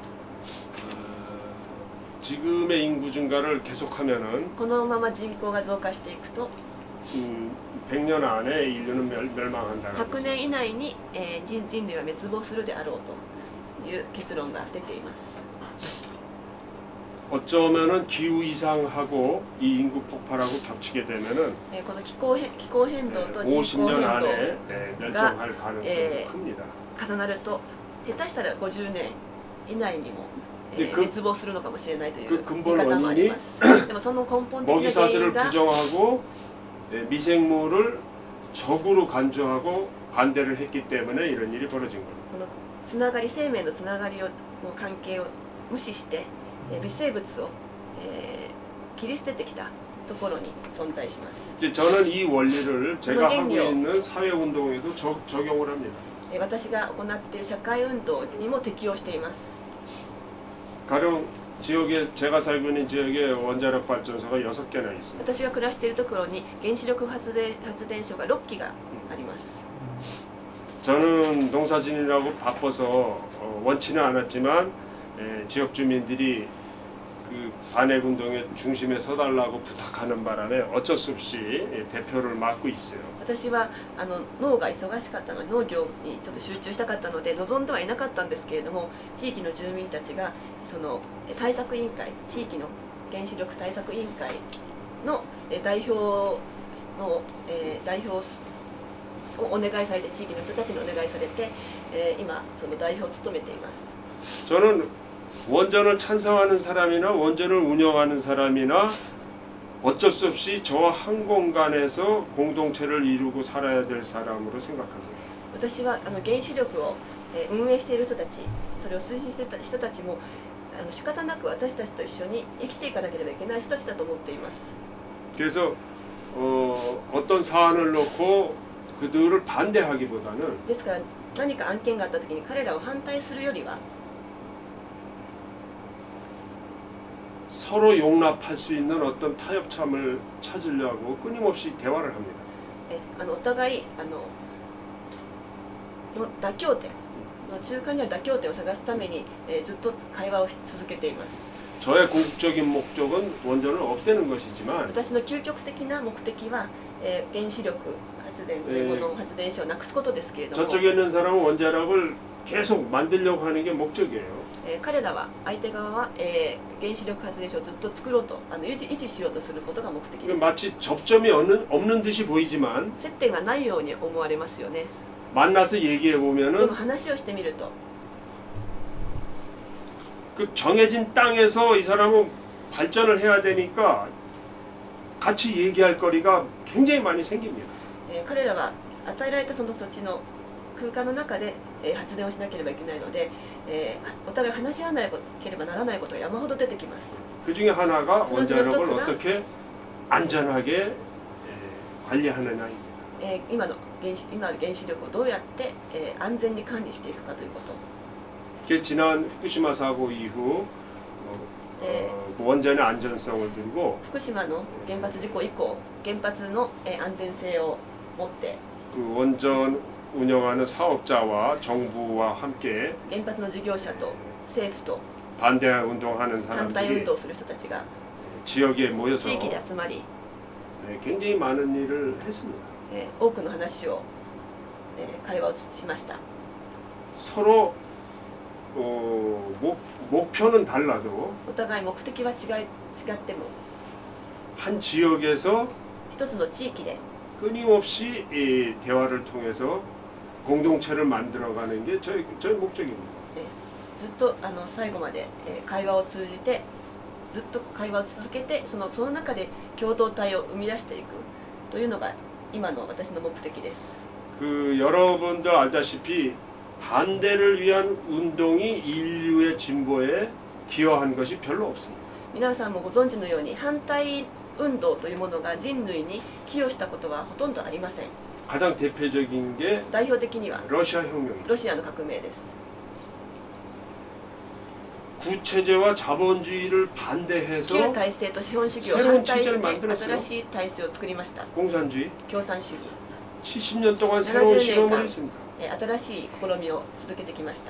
어, 지금의 인구 증가를 계속하면은 このまま人口が増加していくと 음, 백 년 안에 인류는 멸, 멸망한다는 ひゃくねん 거죠. 以内に、えー人人類は滅亡するであろうという結論が出ています 어쩌면은 기후 이상하고 이 인구 폭발하고 겹치게 되면은 えーこの気候変気候変動と人口 오십 変 년 動 안에 네, 멸종할 가능성이 에, 큽니다. 重なると下手したらごじゅうねん以内にも、えーでく滅亡するのかもしれないという 그 見 근본 方もあり 원인이 ますでもその根本的な原 먹이사슬을 因が 부정하고 네, 미생물을 적으로 간주하고 반대를 했기 때문에 이런 일이 벌어진 겁니다. このつながり生命のつながりをの関係を無視して、えー微生物を、えー切り捨ててきたところに存在します 이제 저는 이 원리를 제가 하고 원리요. 있는 사회운동에도 적, 적용을 합니다. えー私が行っている社会運動にも適用しています 가령 지역에 제가 살고 있는 지역에 원자력 발전소가 여섯 개나 있습니다. 私が暮らしているところに原子力発電発電所がろっきがあります 저는 농사짓느라고 바빠서 어, 원치는 않았지만 에, 지역 주민들이 그 반핵운동의 중심에 서달라고 부탁하는 바람에 어쩔 수 없이 예, 대표를 맡고 있어요. 私はあの脳が忙しかったので農業にちょっと集中したかったので望んではいなかったんですけれども地域の住民たちがそのえ対策委員会地域の原子力対策委員会のえ代表の、えー代表をお願いされて地域の人たちにお願いされて、えー今その代表を務めています 저는 원전을 찬성하는 사람이나 원전을 운영하는 사람이나 어쩔 수 없이 저와 한 공간에서 공동체를 이루고 살아야 될 사람으로 생각합니다. 私はあの原子力をえー運営している人たちそれを推進していた人たちもあの仕方なく私たちと一緒に生きていかなければいけない人たちだと思っています 그래서 어, 어떤 사안을 놓고 그들을 반대하기보다는 ですから何か案件があった時に彼らを反対するよりは 서로 용납할 수 있는 어떤 타협점을 찾으려고 끊임없이 대화를 합니다. えあのお互いあのの妥協点の中間にある妥協点を探すために、えーずっと会話をし続けています 저의 궁극적인 목적은 원전을 없애는 것이지만 私の究極的な目的は、えー原子力発電というものを発電所をなくすことですけれども、 저쪽에 있는 사람은 원자력을 계속 만들려고 하는 게 목적이에요. えー彼らは相手側は、えー原子力発電所をずっと作ろうとあの維持維持しようとすることが目的です 마치 접점이 없는, 없는 듯이 보이지만 接点がないように思われますよね 만나서 얘기해 でも 보면은 話をしてみると 그 정해진 땅에서 이 사람은 발전을 해야 되니까 같이 얘기할 거리가 굉장히 많이 생깁니다. えー彼らは与えられたその土地の空間の中で、えー発電をしなければいけないので、えーお互い話し合わなければならないことが山ほど出てきます 그 중에 하나가 원자력을 그것은 어떻게 안전하게 에, 관리하느냐입니다. えー今の原子今の原子力をどうやって、えー安全に管理していくかということ 그게 지난 후쿠시마 사고 이후 어, 네. 어, 그 원전의 안전성을 들고 福島の原発事故以降原発の、えー安全性を持って 그 원전 운영하는 사업자와 정부와 함께 原発の事業者と政府と 반대 운동하는 反対運 사람들이 動をする人たちが 지역에 모여서 地域で集まり、 네, 굉장히 많은 일을 했습니다. えー多くの話を、えー会話をしました。 서로 어, 목, 목표는 달라도 お互い目的は違い違っても 한 지역에서 一つの地域で 끊임없이 이 대화를 통해서 공동체를 만들어가는 게 저희, 저희 목적입니다. ずっとあの最後まで、えー会話を通じてずっと会話を続けてそのその中で共同体を生み出していくというのが今の私の目的です。 그 여러분들 알다시피 반대를 위한 운동이 인류의 진보에 기여한 것이 별로 없습니다. 皆さんもご存知のように反対運動というものが人類に寄与したことはほとんどありません。 가장 대표적인 게 代表的には 러시아 혁명입니다. ロシアの革命です。 구체제와 자본주의를 반대해서 旧体制と資本主義を 새로운 反対 체제를 して 만들었어요. 新しい体制を作りました。 공산주의 共産主義、 칠십 년 동안 새로운 실험을 했습니다. えー新しい試みを続けてきました。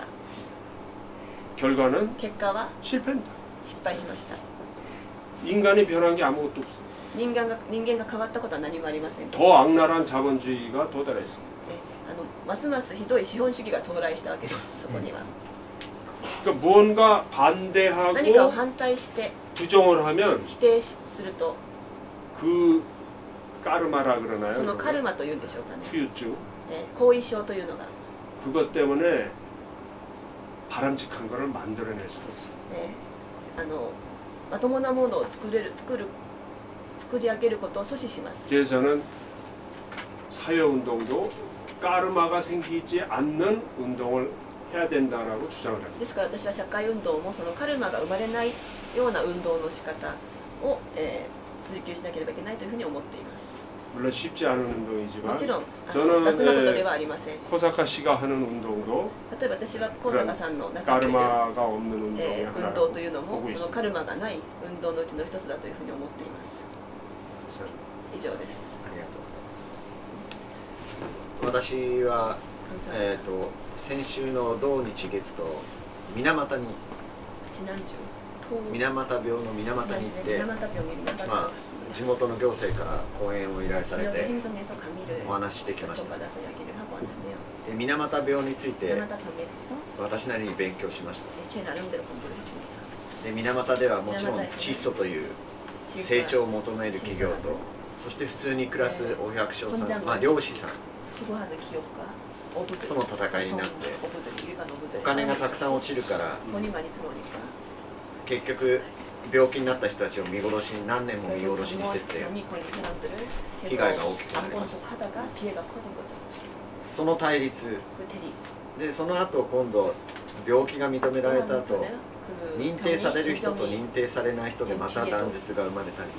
결과는 結果は 실패입니다. 失敗しました。 인간이 변한 게 아무것도 없어요. 人間が人間が変わったことは何もありません。 더 악랄한 자본주의가 도달했습니다. えあのますますひどい資本主義が到来したわけです。そこには 그러니까 무언가 何かを 반대하고 反対して 부정을 하면 否定すると 그 까르마라 そ 그러나요? のカルマというんでしょうかね、 후유증 え後遺症というのが、 그것 때문에 바람직한 것을 만들어낼 수가 없어요. えあのまともなものを作れる作る作り上げることを阻止します。 그래서 저는 사회운동도 까르마가 생기지 않는 운동을 해야 된다라고 주장을 합니다. ですから私は社会運動もそのカルマが生まれないような運動の仕方を、えー追求しなければいけないというふうに思っています。 물론 쉽지 않은 も 운동이지만 ちろんあ 저는 の楽なことではありません。 코사카 씨가 하는 운동도 例えば私は高坂さんのなさっている、 까르마가 없는 운동의 えー運 하나라고 動というのも 보고 その 있습니다. カルマがない運動のうちの一つだというふうに思っています。 그래서 以上です。 ありがとうございます。私は、えー、と先週の土日月と水俣に知南中水俣病の水俣に行って、まあ、地元の行政から講演を依頼されてお話ししてきました。で水俣病について私なりに勉強しました。で水俣ではもちろん窒素という成長を求める企業と、そして普通に暮らすお百姓さん、まあ、漁師さんとの戦いになって、お金がたくさん落ちるから結局病気になった人たちを見殺しに何年も見殺しにしてって被害が大きくなります。その対立で、その後今度病気が認められた後、認定される人と認定されない人でまた断絶が生まれたり、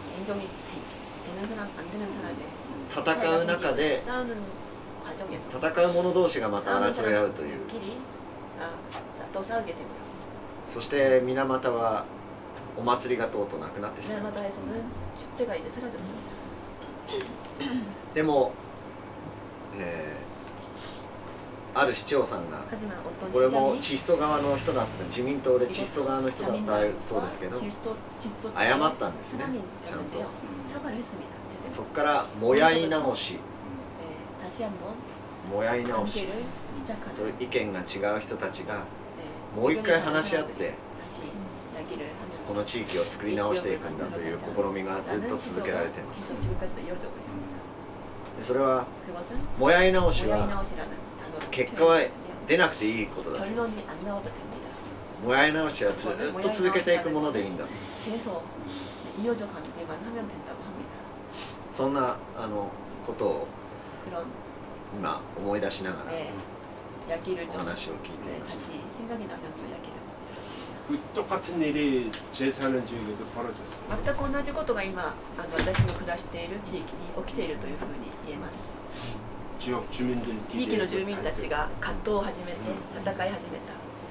戦う中で戦う者同士がまた争い合うという。そして水俣はお祭りがとうとうなくなってしまいました。でも、えー、ある市長さんが、これも窒素側の人だった、自民党で窒素側の人だったそうですけど、謝ったんですね、ちゃんと。そこからもやい直し、もやい直し、そういう意見が違う人たちがもう一回話し合ってこの地域を作り直していくんだという試みがずっと続けられています。でそれはもやい直しは結果は出なくていいことだそうです。もやい直しはずっと続けていくものでいいんだと、そんなあのことを今思い出しながらお話を聞いていました。 그 똑같은 일이 제 사는 지역에도 벌어졌어요. 全く同じことが今あの私の暮らしている地域に起きているというふうに言えます。 지역 주민들 地域の住民たちが葛藤を始めて戦い始めた。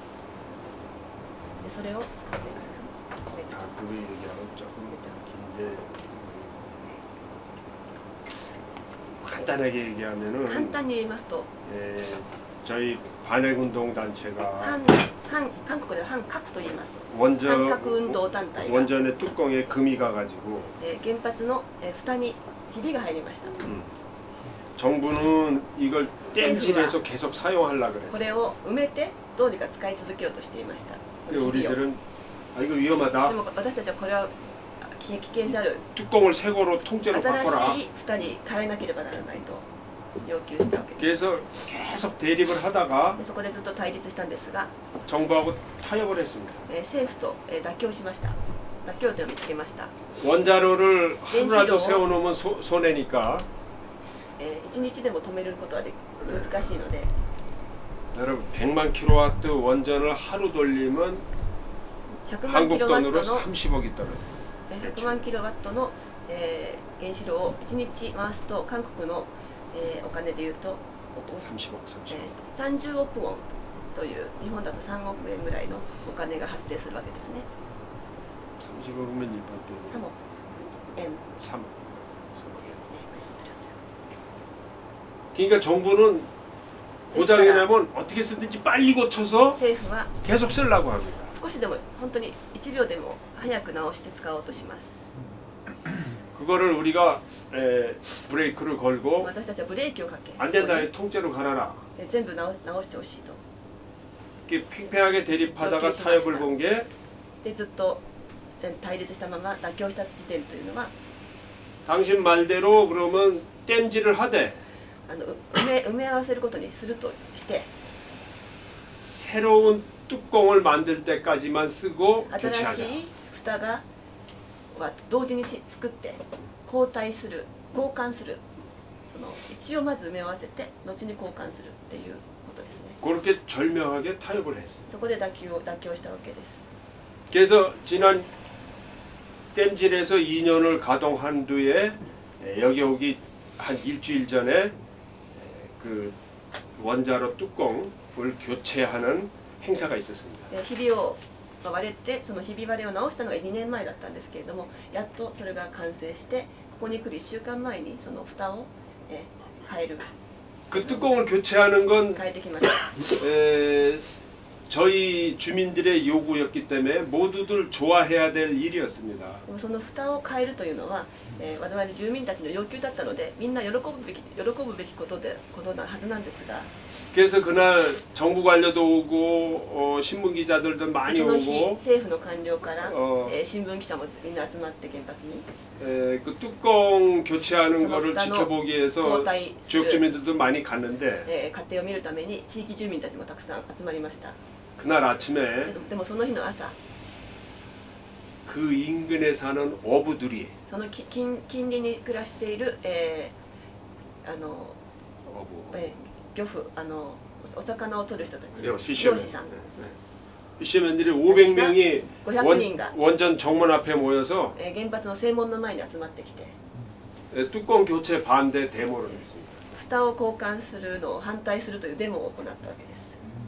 でそれを 다 그 얘기하고 조금 긴데 간단하게 얘기하면은 簡単に言いますと 예, 저희 반핵운동단체가 反反韓国では反核と言います 원전 反核運動団体が、 원전의 뚜껑에 금이 가가지고 えー原発の、えー蓋にひびが入りました 음. 정부는 이걸 땜질해서 계속 사용하려고 こ 그랬어요. れを埋めてどうにか使い続けようとしていました 근데 このひびを 우리들은 아 이거 で 위험하다. も私たちはこれは危危険である 뚜껑을 새 거로 통째로 바꿔라. 新しい蓋に変えなければならないと要求したわけです 그래서 계속 대립을 하다가 でそこでずっと対立したんですが、 정부하고 타협을 했습니다. えー政府と、えー妥協しました妥協点を見つけました、 원자로를 하루라도 벤시로. 세워놓으면 소, 손해니까 えー、いちにちでも止めることはで難しいので 여러분 백만 킬로와트 원전을 하루 돌리면 ひゃくまん 한국 キロワット 돈으로 の 삼십억이 떨어져. ひゃくまんキロワットの、えー原子炉をいちにち回すと韓国の、えーお金でいうと、お 삼십억, 삼십억. えーさんじゅうおくウォンという日本だとさんおくえんぐらいのお金が発生するわけですね 삼십억이면 일반 돈으로 さんおくえん 삼억. 말씀드렸어요. 그러니까 정부는 고장이 나면 어떻게 쓰든지 빨리 고쳐서 政府は 계속 쓰려고 합니다. 少しでも本当にいちびょうでも早く直して使おうとします 그거를 우리가 에, 브레이크를 걸고 私たちはブレーキをかけ 안 된다, 통째로 갈아라. え全部直直してほしいと 이렇게 팽팽하게 대립하다가 타협을 본 게 でずっとえ対立したまま妥協した時点というのは 당신 말대로 그러면 땜질을 하되 あのう埋め埋め合わせることにするとして 새로운 뚜껑을 만들 때까지만 쓰고 新 교체하자. しい蓋がは同時にし作って交代する交換するその一応まず埋め合わせて後に交換するっていうことですね 그렇게 절묘하게 타협을 했어요. そこで妥協妥協したわけです 그래서 지난 땜질에서 이 년을 가동한 뒤에 여기 오기 한 일주일 전에 그 원자로 뚜껑을 교체하는 행사가 있었습니다. えひびをが割れてそのひび割れを直したのがにねんまえだったんですけれどもやっとそれが完成してここに来るいっしゅうかんまえにその蓋をえ変える 그 뚜껑을 교체하는 건 変えてきました 에, 저희 주민들의 요구였기 때문에 모두들 좋아해야 될 일이었습니다. でもその蓋を変えるというのは、えー、我々住民たちの要求だったのでみんな喜ぶべき喜ぶべきことでことなはずなんですが 그래서 그날 정부 관료도 오고 어, 신문 기자들도 많이 その日 오고 政府の官僚から、 어 えー新聞記者もみんな集まって原発に 에, 그 뚜껑 교체하는 그래서 거를 일단은 지켜보기 위해서 交代 지역 주민들도 많이 갔는데 えー過程を見るために地域住民たちもたくさん集まりました 그날 아침에 ででもその日の朝 그 인근에 사는 어부들이 そのき近近隣に暮らしている、えーあの 어부 えー漁夫あのお魚を取る人たち 네, 漁 피셔맨. 師さん 피셔맨들이 오백 명이 ごひゃく 원, 人が 원전 정문 앞에 모여서 えー原発の正門の前に集まってきて 에, 뚜껑 교체 반대 데모를 했습니다. 蓋を交換するのを反対するというデモを行ったわけです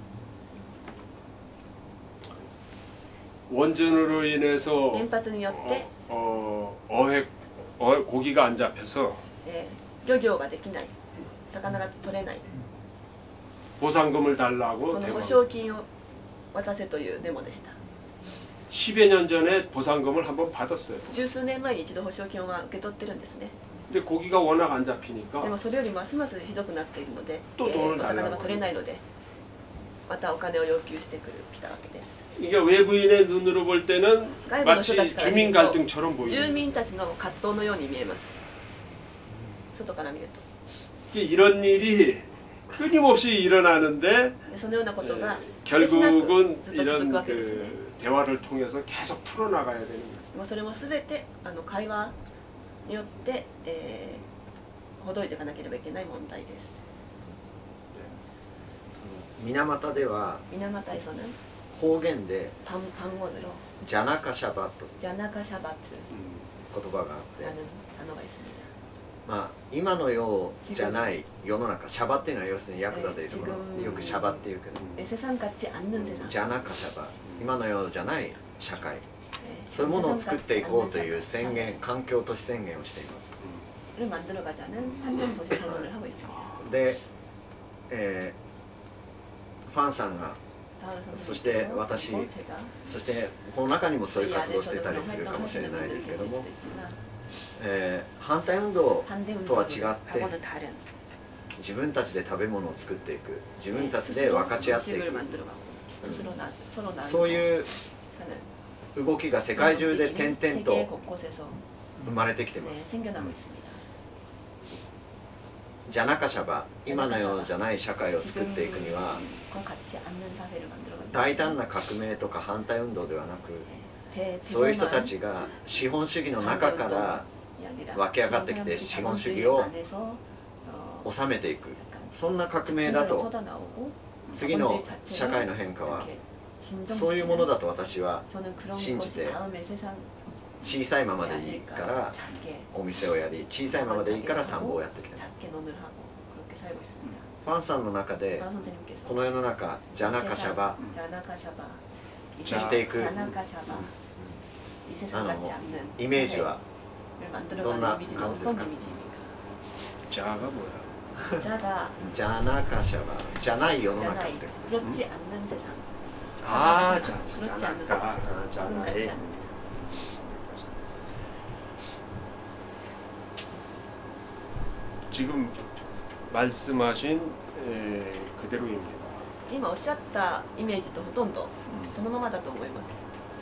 원전으로 인해서 原発によって 어, 어, 어획, 어, 고기가 안 잡혀서 えー漁業ができない魚が取れない 보상금을 そ 달라고 の 데모. 保証金を渡せというデモでした 십여 년 전에 보상금을 한번 받았어요. 十数年前に一度保証金は受け取ってるんですね 근데 고기가 워낙 안 잡히니까 でもそれよりますますひどくなっているので、 とどうおなる魚が取れないのでまたお金を要求してくる来たわけです 이게 외부인의 눈으로 볼 때는 外部の人た 마치 ちから見 주민 ると 갈등처럼 住 보입니다. 民たちの葛藤のように見えます外から見ると 이게 이런 일이 끊임없이 일어나는데 でそのようなことが 에, 果てしなく 결국은 ずっと続 이런 くわけですね 그 대화를 통해서 계속 풀어나가야 되는 거예요. でもそれも全てあの会話によって、えー、ほどいていかなければいけない問題です水俣では水俣에서는 方言で 방, 방언으로 ジャナカシャバと 자나카 샤바트라는 言葉があって、 단어가 있습니다. まあ今のようじゃない世の中、シャバっていうのは要するにヤクザでいるもの、 えよくシャバっていうけど、 네, 세상 같지 않는 세상. ジャナカシャバ、今のようじゃない社会、 네, そういうものを作っていこうという 세상 같지 宣 않는 言、環境都市宣言をしています。 세상. 만들어가자는 환경 도시 선언을 하고 있습니다. で、えー、ファンさんがそして私そしてこの中にもそういう活動をしてたりするかもしれないですけども、えー、反対運動とは違って自分たちで食べ物を作っていく自分たちで分かち合っていく、うん、そういう動きが世界中で点々と生まれてきてます。じゃなかしゃば今のようじゃない社会を作っていくには大胆な革命とか反対運動ではなくそういう人たちが資本主義の中から湧き上がってきて資本主義を収めていくそんな革命だと次の社会の変化はそういうものだと私は信じて小さいままでいいからお店をやり小さいままでいいから田んぼをやってきてます。ファンさんの中でこの世の中ジャナカシャバにしていくあのイメージはどんな感じですか？ ジャがもやジャがジャナカシャバじゃない世の中ってことですね。 ああ、じゃじゃなかじゃない。 지금 말씀하신 에, 그대로입니다. 今おっしゃったイメージとほとんどそのままだと思います。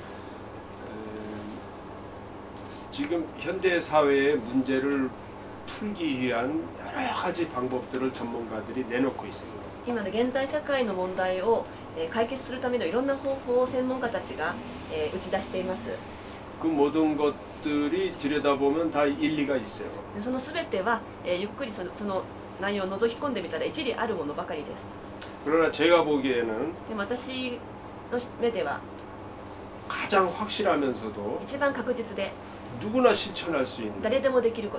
지금 현대 사회의 문제를 풀기 위한 여러 가지 방법들을 전문가들이 내놓고 있습니다. 今の現代社会の問題を解決するためのいろんな方法を専門家たちが打ち出しています。 그 모든 것들이 들여다보면 다 일리가 있어요. そのすべてはゆっくりそのその内容を覗き込んでみたら一理あるものばかりです。 그러나 제가 보기에는 でも私の目では 가장 확실하면서도 一番確実で 누구나 실천할 수 있는 誰でもできること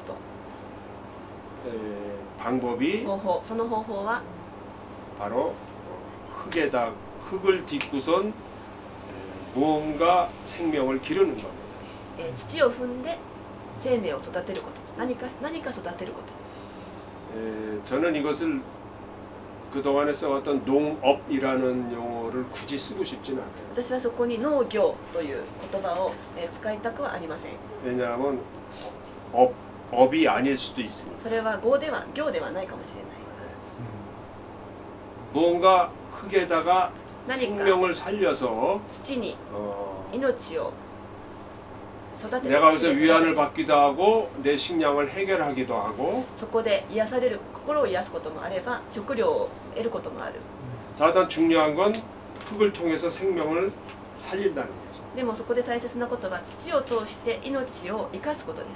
에, 방법이 方法その方法は 바로 흙에다 흙을 딛고선 무언가 생명을 기르는 겁니다. 土を踏んで生命を育てること、何か何か育てること。 에, 저는 이것을 그동안에 써왔던 농업이라는 용어를 굳이 쓰고 싶지는 않아요. 私はそこに農業という言葉を使いたくはありません。 왜냐하면 업, 업이 아닐 수도 있습니다. それは業では業ではないかもしれない。 무언가 흙에다가 생명을 살려서 土に 어, 命を育てて 내가 여기서 위안을 받기도 하고 내 식량을 해결하기도 하고 そこで癒される心を癒すこともあれば食料を得ることもある。 다만 중요한 건 흙을 통해서 생명을 살린다는 거죠. でもそこで大切なことは土を通して命を生かすことです。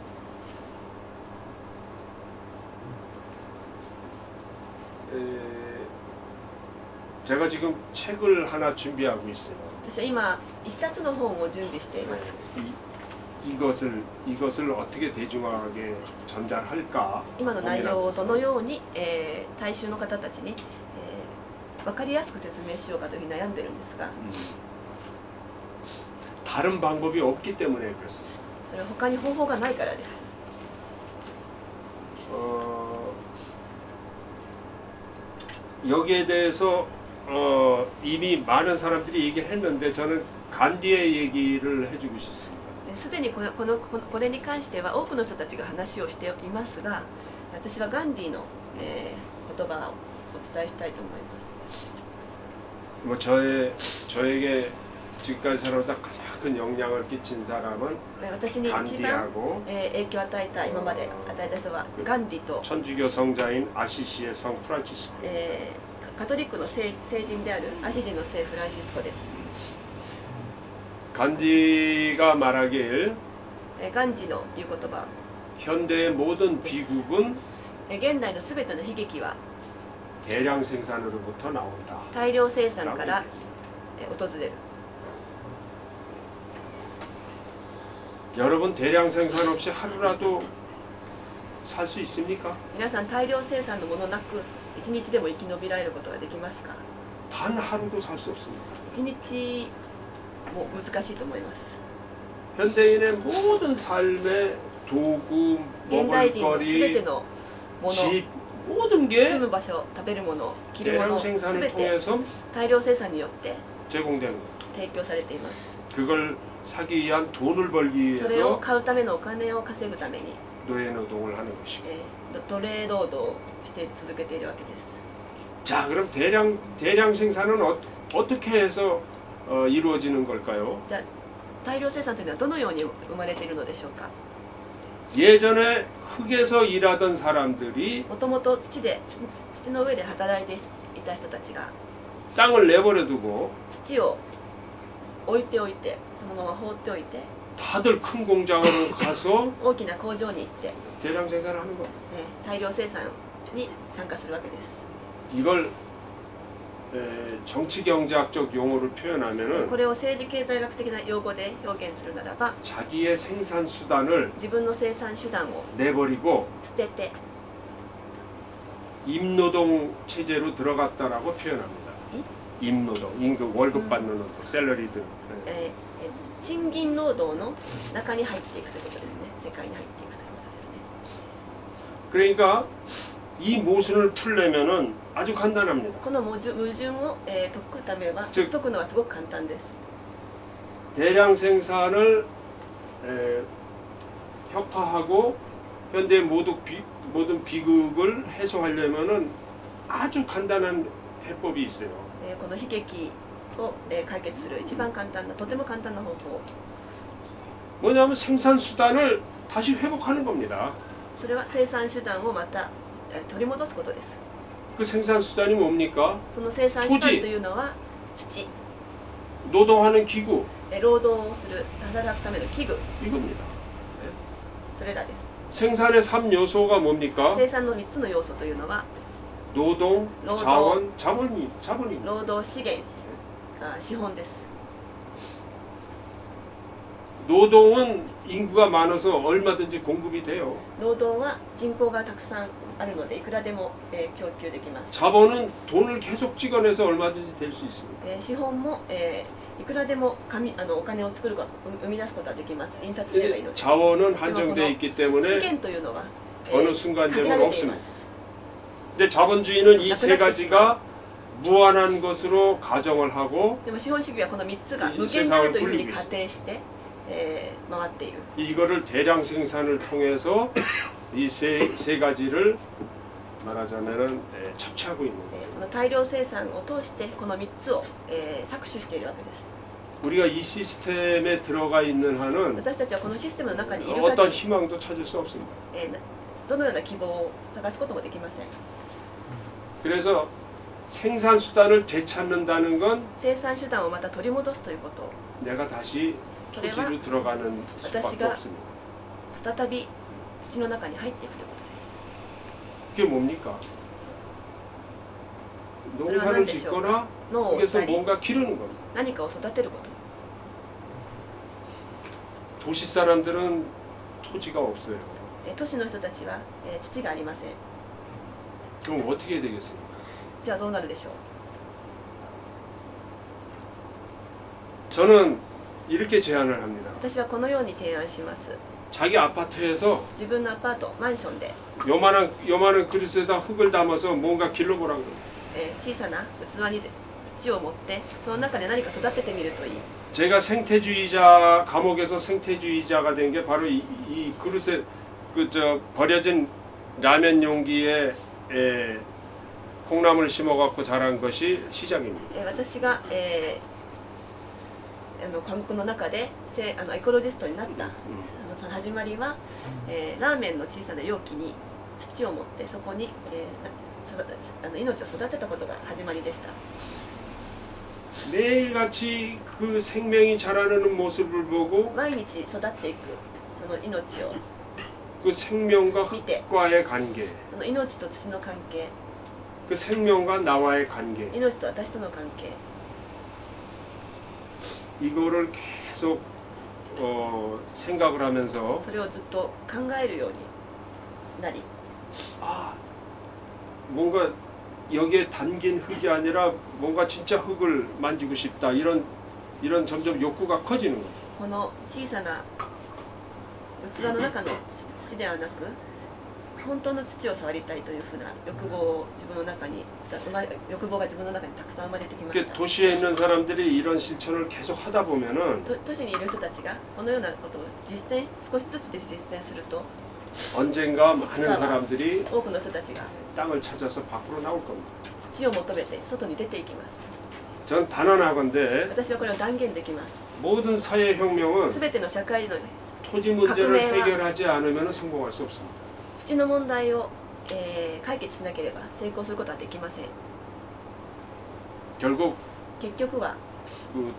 에, 제가 지금 책을 하나 준비하고 있어요. 私は今一冊の本を準備しています。 이, 이것을 이것을 어떻게 대중화하게 전달할까? 今の内容をどのように、えー、大衆の方たちに、えー、分かりやすく説明しようかというふうに悩んでるんですが、 음. 다른 방법이 없기 때문에 그렇습니다. それは他に方法がないからです。 어, 여기에 대해서 어, 이미 많은 사람들이 얘기를 했는데 저는 간디의 얘기를 해주고 싶습니다. すでにこのこのこれに関しては多くの人たちが話をしていますが、私はガンディの、えー、言葉をお伝えしたいと思います。 뭐 저의 저에게 지금까지 살아서 가장 큰 영향을 끼친 사람은 私に一番、 간디하고 えー、影響を与えた今まで与えた人はガンディと 천주교 성자인 아시시의 성 프란치스코. えーカトリックの聖人であるアシジの聖フランシスコです。 간디가 말하길 ガンジの言う言葉、 현대의 모든 비극은 現代のすべての悲劇は 대량 생산으로부터 나온다. 大量生産から訪れる。 여러분 대량 생산 없이 하루라도 살 수 있습니까? 皆さん大量生産のものなく一日でも生き延びられることができますか？ 단 하루도 살 수 없습니다. 一日も難しいと思います。 현대인의 모든 삶의 도구, 現代人のすべて 먹을거리, のもの、 집 모든 住 게 む場所、食べるもの、着るも 대량 の、すべ 생산을 て 통해서 大量生産によって 제공되는 거. 提供されています。 그걸 사기 위한 돈을 벌기 それを 위해서 買うためのお金を稼ぐために、 노예 노동을 하는 것이고. えー、奴隷労働をして続けているわけです。 자, 그럼 대량 대량 생산은 어, 어떻게 해서 어, 이루어지는 걸까요? じゃあ大量生産というのはどのように生まれているのでしょうか。 예전에 흙에서 일하던 사람들이 もともと土で土土の上で働いていた人たちが 땅을 내버려 두고 土を置いておいて、そのまま放っておいて 다들 큰 공장으로 가서 大きな工場に行って、 대량 생산을 하는 거. えー大量生産に参加するわけです。 이걸 에, 정치 경제학적 용어로 표현하면은 これを政治経済学的な用語で表現するならば、 자기의 생산 수단을 自分の生産手段を 내버리고 捨てて 임노동 체제로 들어갔다라고 표현합니다. 임노동, 임금 월급 받는 노동, 샐러리든. えーえー賃金労働の中に入っていくということですね。世界に入っていくということですね。 그러니까 이 모순을 풀려면은 아주 간단합니다. この矛盾矛盾を、えー解くためは 즉 解くのはすごく簡単です。 대량 생산을 에, 혁파하고 현대 모든, 비, 모든 비극을 해소하려면은 아주 간단한 해법이 있어요. えーこの悲劇を、えー解決する一番簡単な、とても簡単な方法、 뭐냐면 생산 수단을 다시 회복하는 겁니다. それは生産手段をまた、えー取り戻すことです。 그 생산 수단이 뭡니까? その生産手段というのは土、 노동하는 기구 えー労働をする働くための器具、 이겁니다. それらです。 생산의 삼 요소가 뭡니까? 生産のみっつの要素というのは 노동, 노동. 자원, 자본이, 자본입니다. 労働資源、あ資本です。 노동은 인구가 많아서 얼마든지 공급이 돼요. 労働は人口がたくさんあるのでいくらでも、えー供給できます。 자본은 돈을 계속 찍어내서 얼마든지 될 수 있습니다. えー資本も、えーいくらでも紙あのお金を作ること生み出すことができます。印刷すればいいので。 자원은 한정되어 있기 資 때문에 源というのは、え 어느 ー 순간 限 되면 られてい 없습니다. ます。 근데 자본주의는 이 세 가지가 무한한 것으로 가정을 하고 でも資本主義はこのみっつがい無限であるというふうに仮定して、えー回っている。 이거를 대량 생산을 통해서 이 세 세 가지를 말하자면은 에, 섭취하고 있는 え 거예요. ーこの大量生産を通してこのみっつを、えー搾取しているわけです。 우리가 이 시스템에 들어가 있는 한은 私たちはこのシステムの中にいる 어떤 限り、 희망도 찾을 수 없습니다. えーなどのような希望を探すこともできません。 그래서 생산 수단을 되찾는다는 건 生産手段をまた取り戻すということ、 내가 다시 토지로 들어가는 수밖에 私が 없습니다. 再び土の中に入っていくということです。 그게 뭡니까? 농사를 짓거나 農を 거기서 したり 뭔가 기르는 겁니다. 何かを育てること。 도시 사람들은 토지가 없어요. えー都市の人たちは、えー土がありません。 그럼 어떻게 해야 되겠습니까? じゃあどうなるでしょう。 저는 이렇게 제안을 합니다. 私はこのように提案します。 자기 아파트에서 自分のアパート、マンションで、 요만한 요만한 그릇에다 흙을 담아서 뭔가 길러보라 그래요. えー小さな器に土を持ってその中で何か育ててみるといい。 제가 생태주의자 감옥에서 생태주의자가 된 게 바로 이, 이 그릇에 그 저 버려진 라면 용기에 에, 콩나물 심어갖고 자란 것이 시작입니다. えー私が、えーあの監獄の中でせあのエコロジストになったあのその始まりは、えーラーメンの小さな容器に土を持ってそこに、えーなそあの命を育てたことが始まりでした。 매일같이 그 생명이 자라는 모습을 보고 毎日育っていくその命を 그 생명과 밑에. 흙과의 관계, その命と土の関係、 그 생명과 나와의 관계, 命と私との関係、 이거를 계속 어, 생각을 하면서 それをずっと考えるようになり、 아 뭔가 여기에 담긴 흙이 아니라 뭔가 진짜 흙을 만지고 싶다 이런 이런 점점 욕구가 커지는 거죠. この小さな器の中の土ではなく本当の土を触りたいというふうな欲望を自分の中に欲望が自分の中にたくさん生まれてきました。 도시에 있는 사람들이 이런 실천을 계속 하다 보면은 都市にいる人たちがこのようなことを実践し少しずつ実践すると 언젠가 많은 사람들이 多くの人たちが 땅을 찾아서 밖으로 나올 겁니다. 土を求めて外に出ていきます。 전 단언하건대 私はこれを断言できます。 모든 사회 혁명은 すべての社会の 토지 문제를 해결하지 않으면 성공할 수 없습니다. 土の問題を、えー、解決しなければ成功することはできません。 결국 結局は 그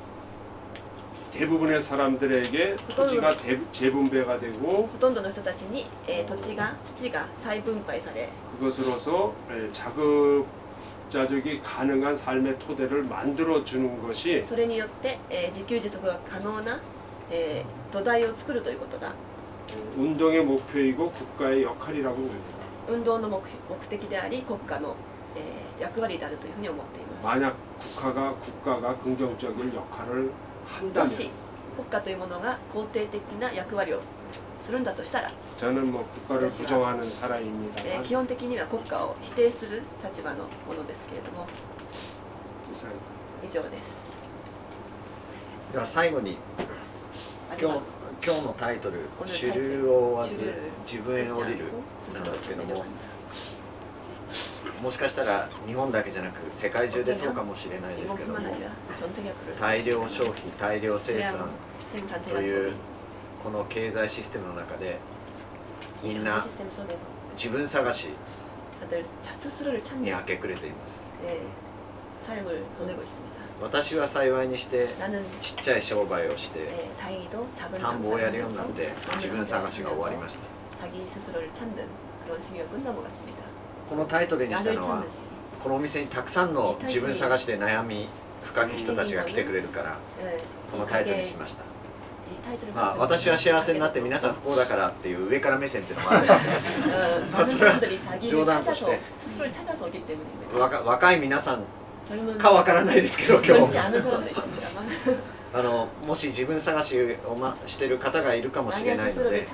대부분의 사람들에게 토지가 대, 재분배가 되고 ほとんどの人たちに、えー、土地が土が再分配され 그것으로서 에, 자급자족이 가능한 삶의 토대를 만들어 주는 것이 それによって、えー、自給自足が可能な、えー、土台を作るということが 운동의 목표이고 국가의 역할이라고 봅니다. 運動の 目, 目的であり国家の、えー、役割であるというふうに思っています。 만약 국가가 국가가 긍정적인 역할을 も 한다면 し国家というものが肯定的な役割をするんだとしたら 저는 뭐 국가를 다시 부정하는 えー 사람입니다만 基本的には国家を否定する立場のものですけれども 이상 以上です。 では最後にあ今日今日のタイトル「主流を追わず自分へ降りる」なんですけども、もしかしたら日本だけじゃなく世界中でそうかもしれないですけども、大量消費大量生産というこの経済システムの中でみんな自分探しに明け暮れています。私は幸いにしてちっちゃい商売をして田んぼをやるようになって自分探しが終わりました。このタイトルにしたのはこのお店にたくさんの自分探しで悩み深き人たちが来てくれるからこのタイトルにしました。まあ私は幸せになって皆さん不幸だからっていう上から目線っていうのもあるんですけどまあそれは冗談として若若い皆さんかわからないですけど今日あのもし自分探しを、ま、してる方がいるかもしれないので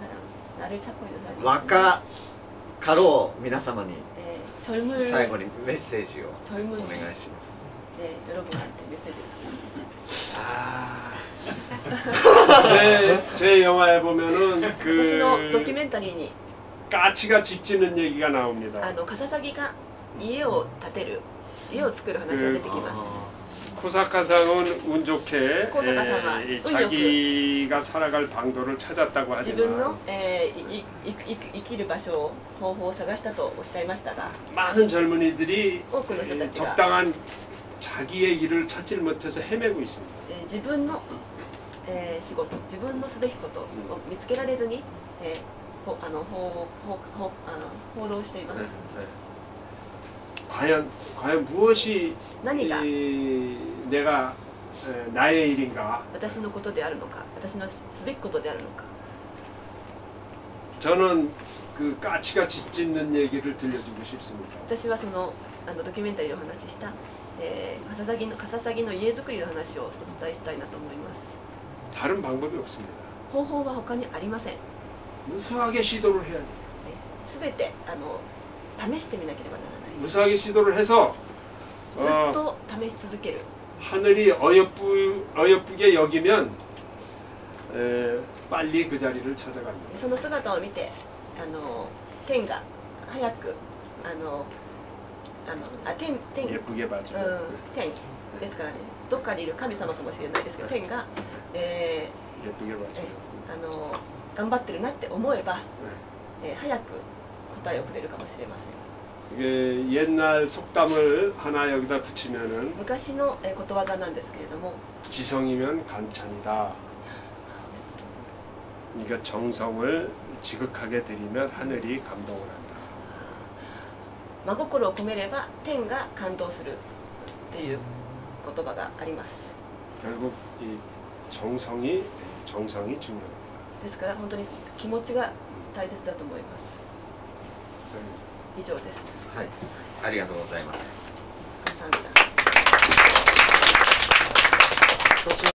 若かろう皆様に最後にメッセージをお願いします。 제, 제 영화에 보면은 그 도큐멘터리 까치가 집 짓는 얘기가 나옵니다. 아, 가사사기가 이에를 建てる 이에를 作る話が出てきます. 코사카상은 운 좋게 에, 에, 자기가 살아갈 방도를 찾았다고 하지만 많은 젊은이들이 에, 적당한 자기의 일을 찾지 못해서 헤매고 있습니다. 自分の仕事、自分のすべきことを見つけられずに放浪しています。 과연 과연 무엇이 이, 내가 에, 나의 일인가? 私のことであるのか、私のすべきことであるのか。 저는 그 까치가 집 짓는 얘기를 들려주고 싶습니다. 私はそのあのドキュメンタリーをお話しした、えー、カササギのカササギの家づくりの話をお伝えしたいなと思います。 다른 방법이 없습니다. 方法は他にありません。 무수하게 시도를 해야 돼요. すべてあの試してみなければならない。 무수하게 시도를 해서 ずっと試し続ける。 하늘이 어여쁘, 어여쁘게 여기면 에, 빨리 그 자리를 찾아갑니다. その姿を見て、あの天が早くあのあのあ天天 예쁘게 봐줘. うん、天ですからね。どっかにいる神様かもしれないですけど、天が、えー、 예쁘게 봐줘. あの頑張ってるなって思えば、えー、早く答えをくれるかもしれません。 이게 옛날 속담을 하나 여기다 붙이면은 昔のことわざなんですけれども 지성이면 간찬이다. 그러니까 정성을 지극하게 들이면 하늘이 감동을 한다. 真心を込めれば天が感動するっていう言葉があります。 결국 이 정성이 정성이 중요합니다. ですから本当に気持ちが大切だと思います。以上です。 はい、ありがとうございます。 감사합니다。